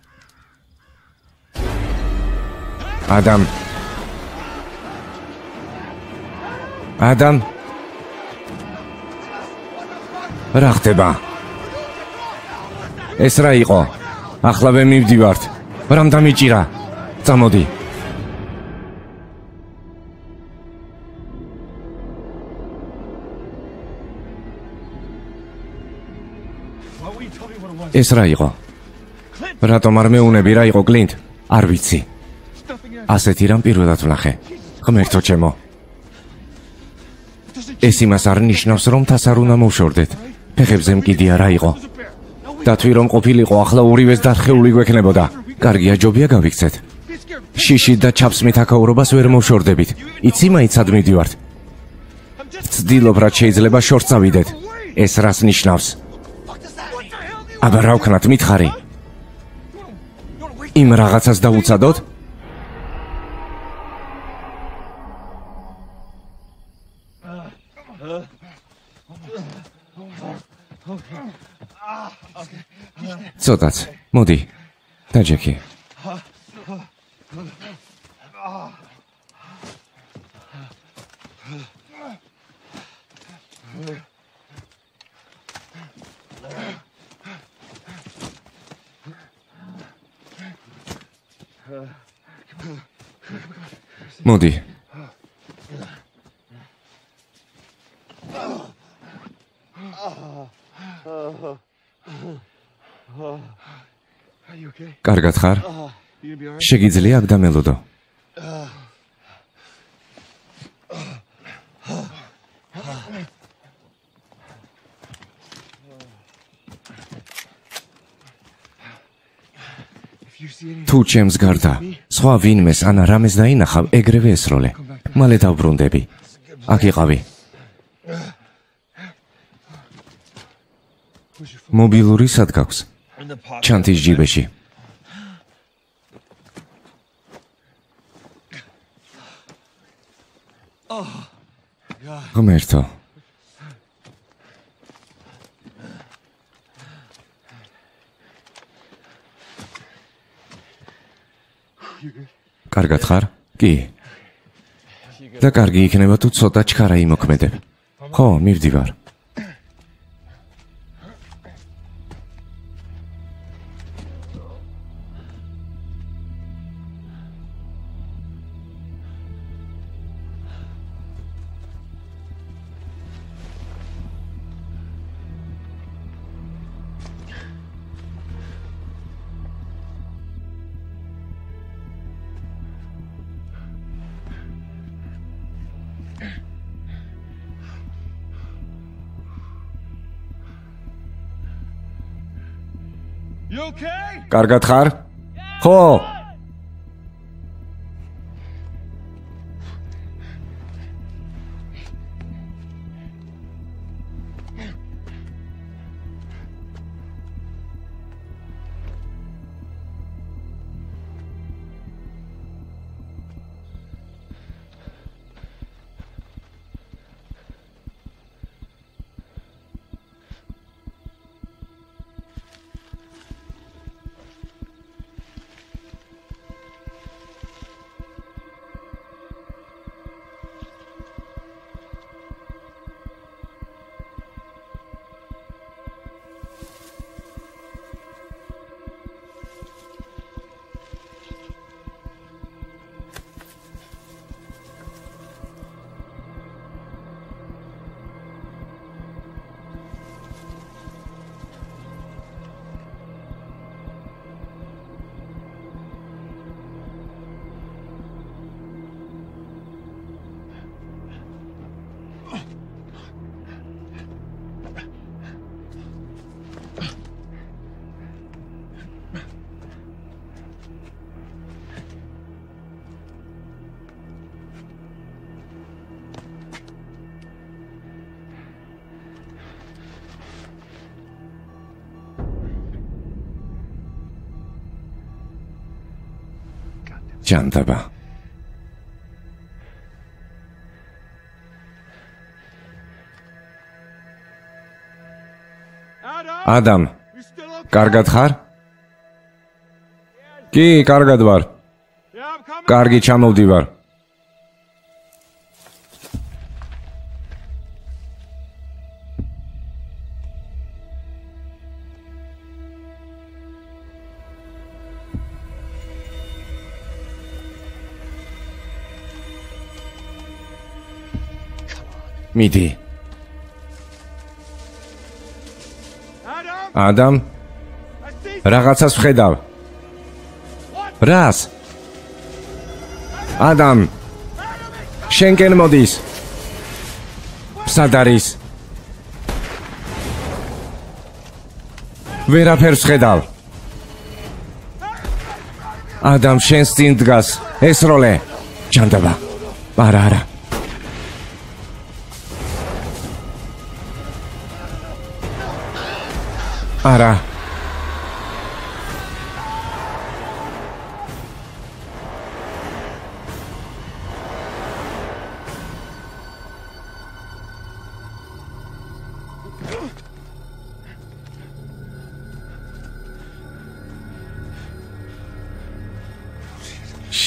Speaker 1: Adam. Adam. რა ხდება? ეს რა იყო? ახლა მე მივდივართ. რამ დამიჭირა? წამოდი. ეს რა იყო? რატომ არ მეუნები რა იყო, კლინტ? არ ვიცი. ასეთი რამ პირველად ვნახე. ღმერთო ჩემო. ეს იმას არ ნიშნავს, რომ თას არ უნდა მოვშორდეთ. ფეხებზე მკიდია რა იყო. დათვი რომ ყოფილიყო, ახლა ორივეს დარხეული გვექნებოდა. კარგია, ჯობია გავიქცეთ. შიშით და ჩაფსმით აქაურობას ვერ მოვშორდებით. იცი მაინც სად მივდივართ? ვცდილობ, რაც შეიძლება შორს წავიდეთ. ეს რას ნიშნავს? აბა რა ვქნათ, მითხარი? იმ რაღაცას დავუცადოთ? ცოტაც, მოდი, დაჯექი. მოდი. კარგად ხარ? შეგიძლია აქ დამელოდო. თუ ჩემს გარდა სხვა ვინმეს ან რამეს დაინახავ, ეგრევე ესროლე. მალე დავბრუნდები. აქ იყავი. მობილური სად გაქვს? ჩანთის ჯიბეში. ღმერთო. კარგად ხარ? კი. და კარგი იქნება თუ ცოტა ჩქარა იმოქმედებ. ხო, მივდივარ. კარგად ხარ? ხო. ჯანდაბა. ადამ, კარგად ხარ? კი, კარგად ვარ. კარგი, ჩამოვდივარ. მიდი. ადამ, რაღაცას ვხედავ. რას? ადამ, შენკენ მოდის. სად არის? ვერაფერს ვხედავ. ადამ, შენს წინ დგას. ესროლე. ჯანდაბა. არა. არა.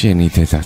Speaker 1: შენი დედაც.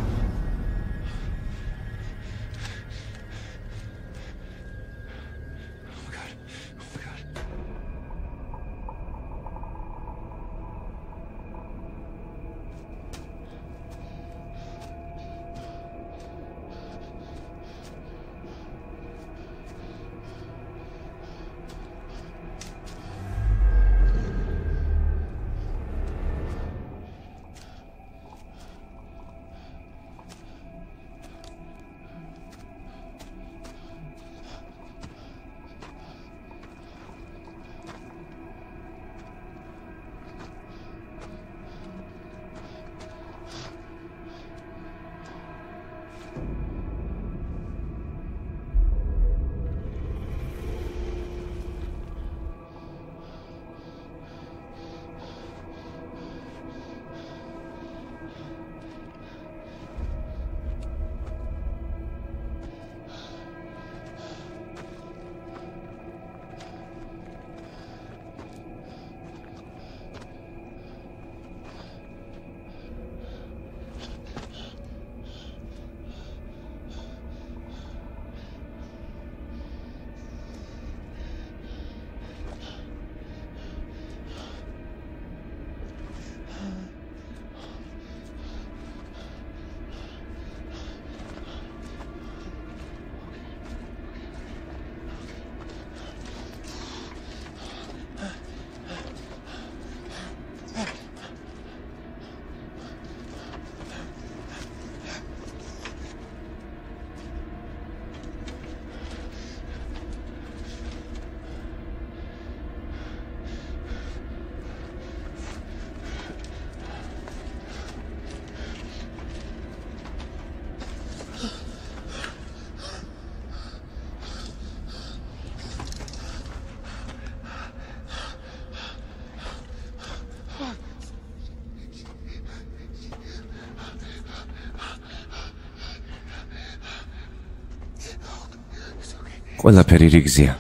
Speaker 1: ყველაფერი რიგზია.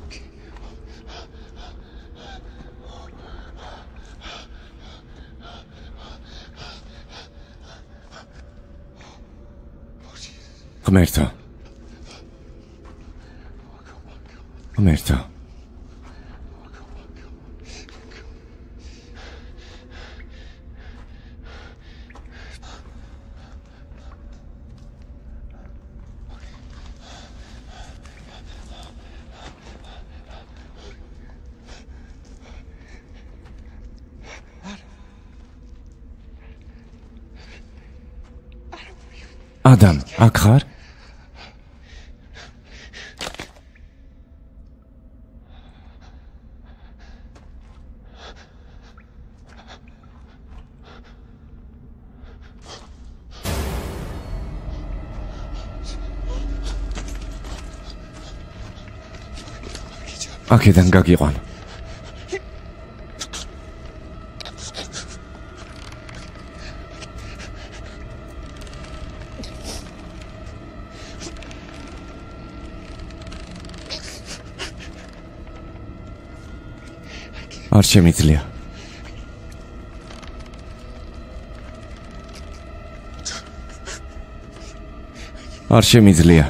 Speaker 1: ღმერთო. ღმერთო. Adam, აქ ხარ? აქედან გაგიყვან. არ შემიძლია. არ შემიძლია.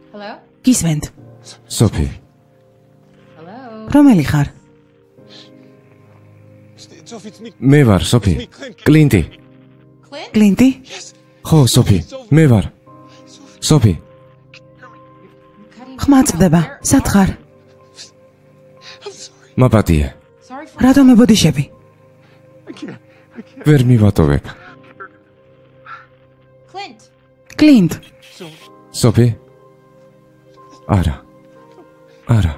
Speaker 2: გისმენთ?
Speaker 1: სოფი,
Speaker 2: რომელი ხარ?
Speaker 1: მე ვარ სოფი. კლინტი.
Speaker 2: კლინტი?
Speaker 1: ხო, სოფი, მე ვარ. სოფი,
Speaker 2: ხმა წდება. სად ხარ?
Speaker 1: მაპატია.
Speaker 2: რატომ მებოდიშები?
Speaker 1: ვერ მივატოვებ.
Speaker 2: კლინტ,
Speaker 1: სოფი? არა. არა.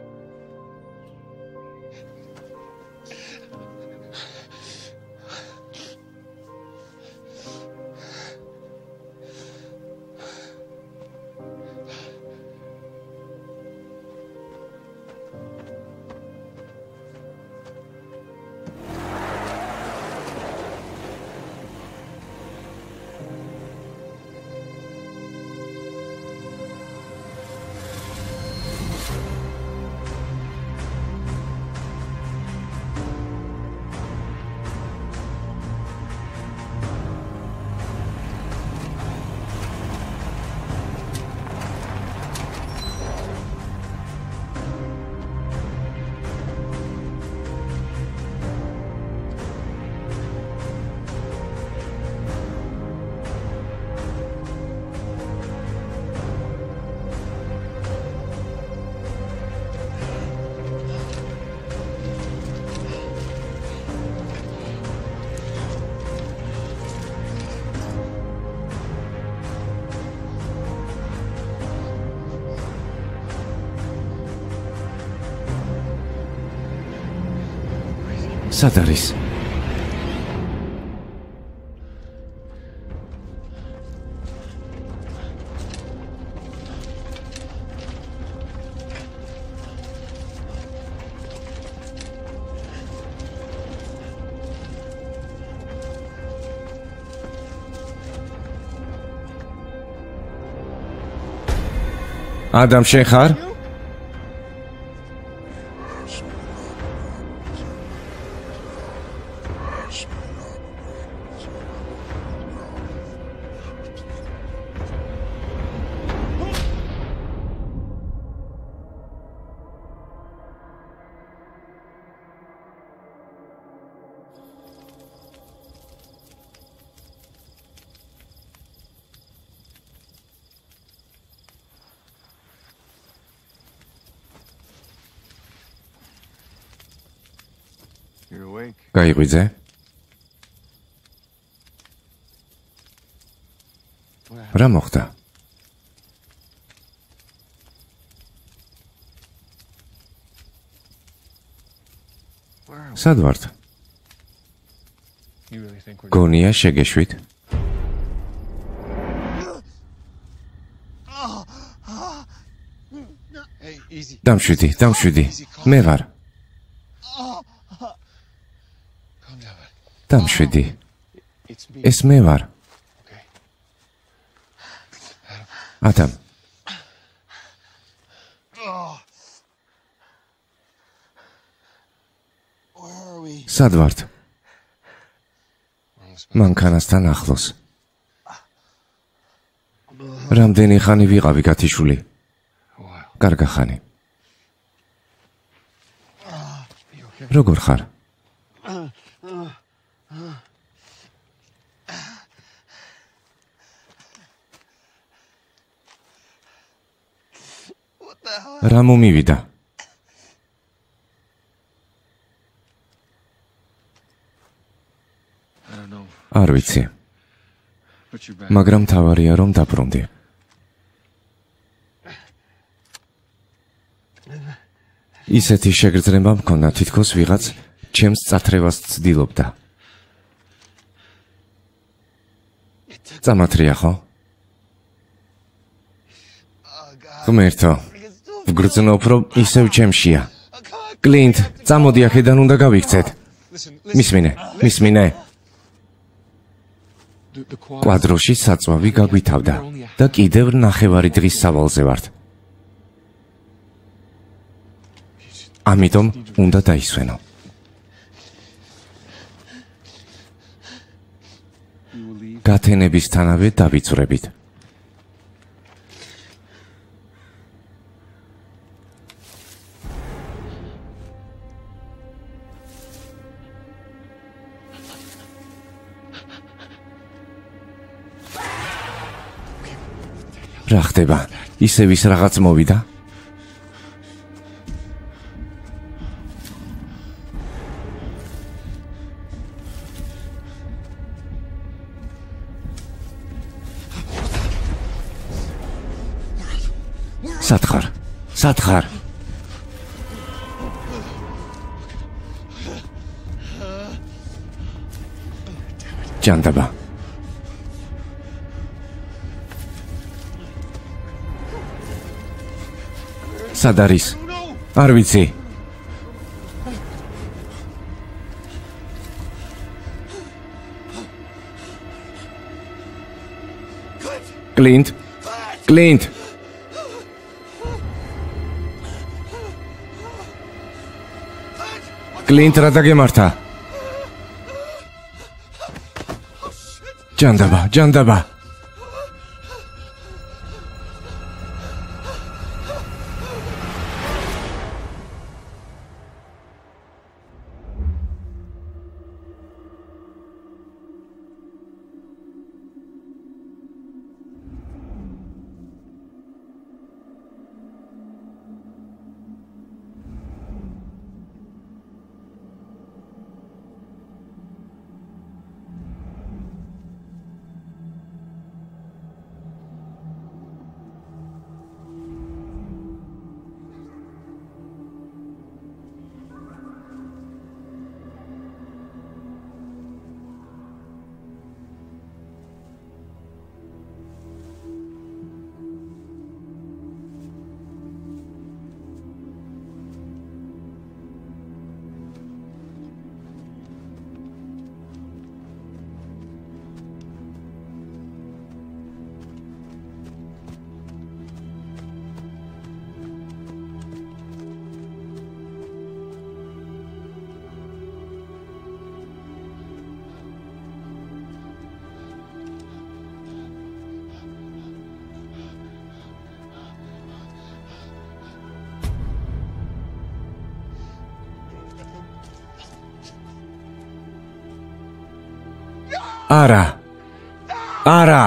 Speaker 1: სად არის? ადამ, შენ ხარ? გაიღვიძე? რა მოხდა? სად ვართ? გონია შეგეშვით? დამშვიდი, მე ვარ. დამშვიდი, ეს მე ვარ. ადამ. სად ვართ? მანქანასთან ახლოს. რამდენი ხანი ვიყავი გათიშული? კარგა ხანი. როგორ ხარ? რა მომივიდა? არ ვიცი. მაგრამ თავარია რომ დაბრუნდი. ისეთი შეგრძნება მქონდა, თითქოს ვიღაც ჩემს წათრევას ცდილობდა. წამათრია ხო? ღმერთო, ვგრძნობ, რომ ისევ ჩემშია. კლინტ, წამოდი აქედან უნდა გავიქცეთ. მისმინე. კვადროში საწვავი გაგვითავდა და კიდევ ნახევარი დღის სავალზე ვართ. ამიტომ უნდა დაისვენო. გათენებისთანავე დავიწვრებით. რა ხდება? ისევ ის რაღაც მოვიდა? სათხარ. სათხარ. ჯანდაბა. სად არის? არ ვიცი. კლინტ. კლინტ. კლინტ რა დაგემართა? ჯანდაბა, ჯანდაბა. არა. არა.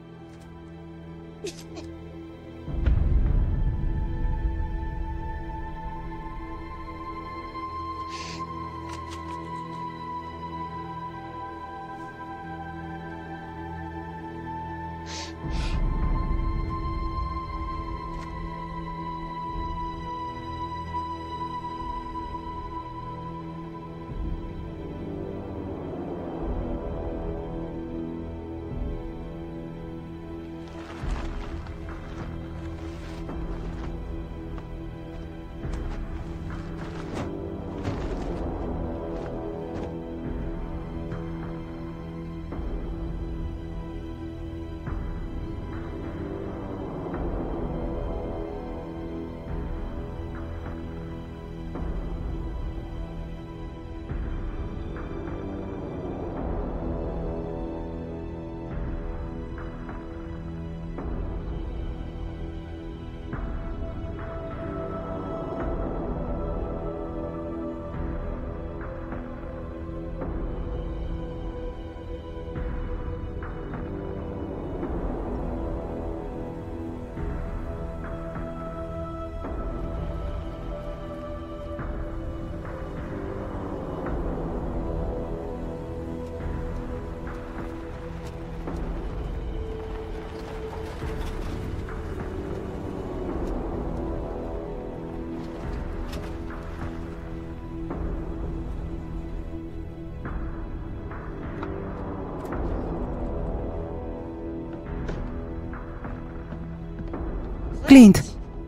Speaker 2: კლინტ.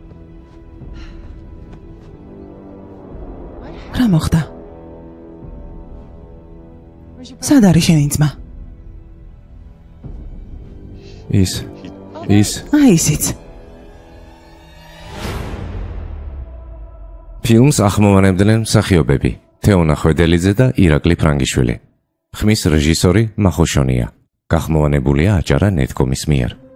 Speaker 2: რა მოხდა? სად არის შენი ძმა?
Speaker 1: ის.
Speaker 2: აი ისიც.
Speaker 1: ფილმს ახმოვანებდნენ მსახიობები თეონა ხვედელიძე და ირაკლი ფრანგიშვილი. ხმის რეჟისორი მახოშონია. გახმოვანებულია აჭარა ნეტკომის მიერ.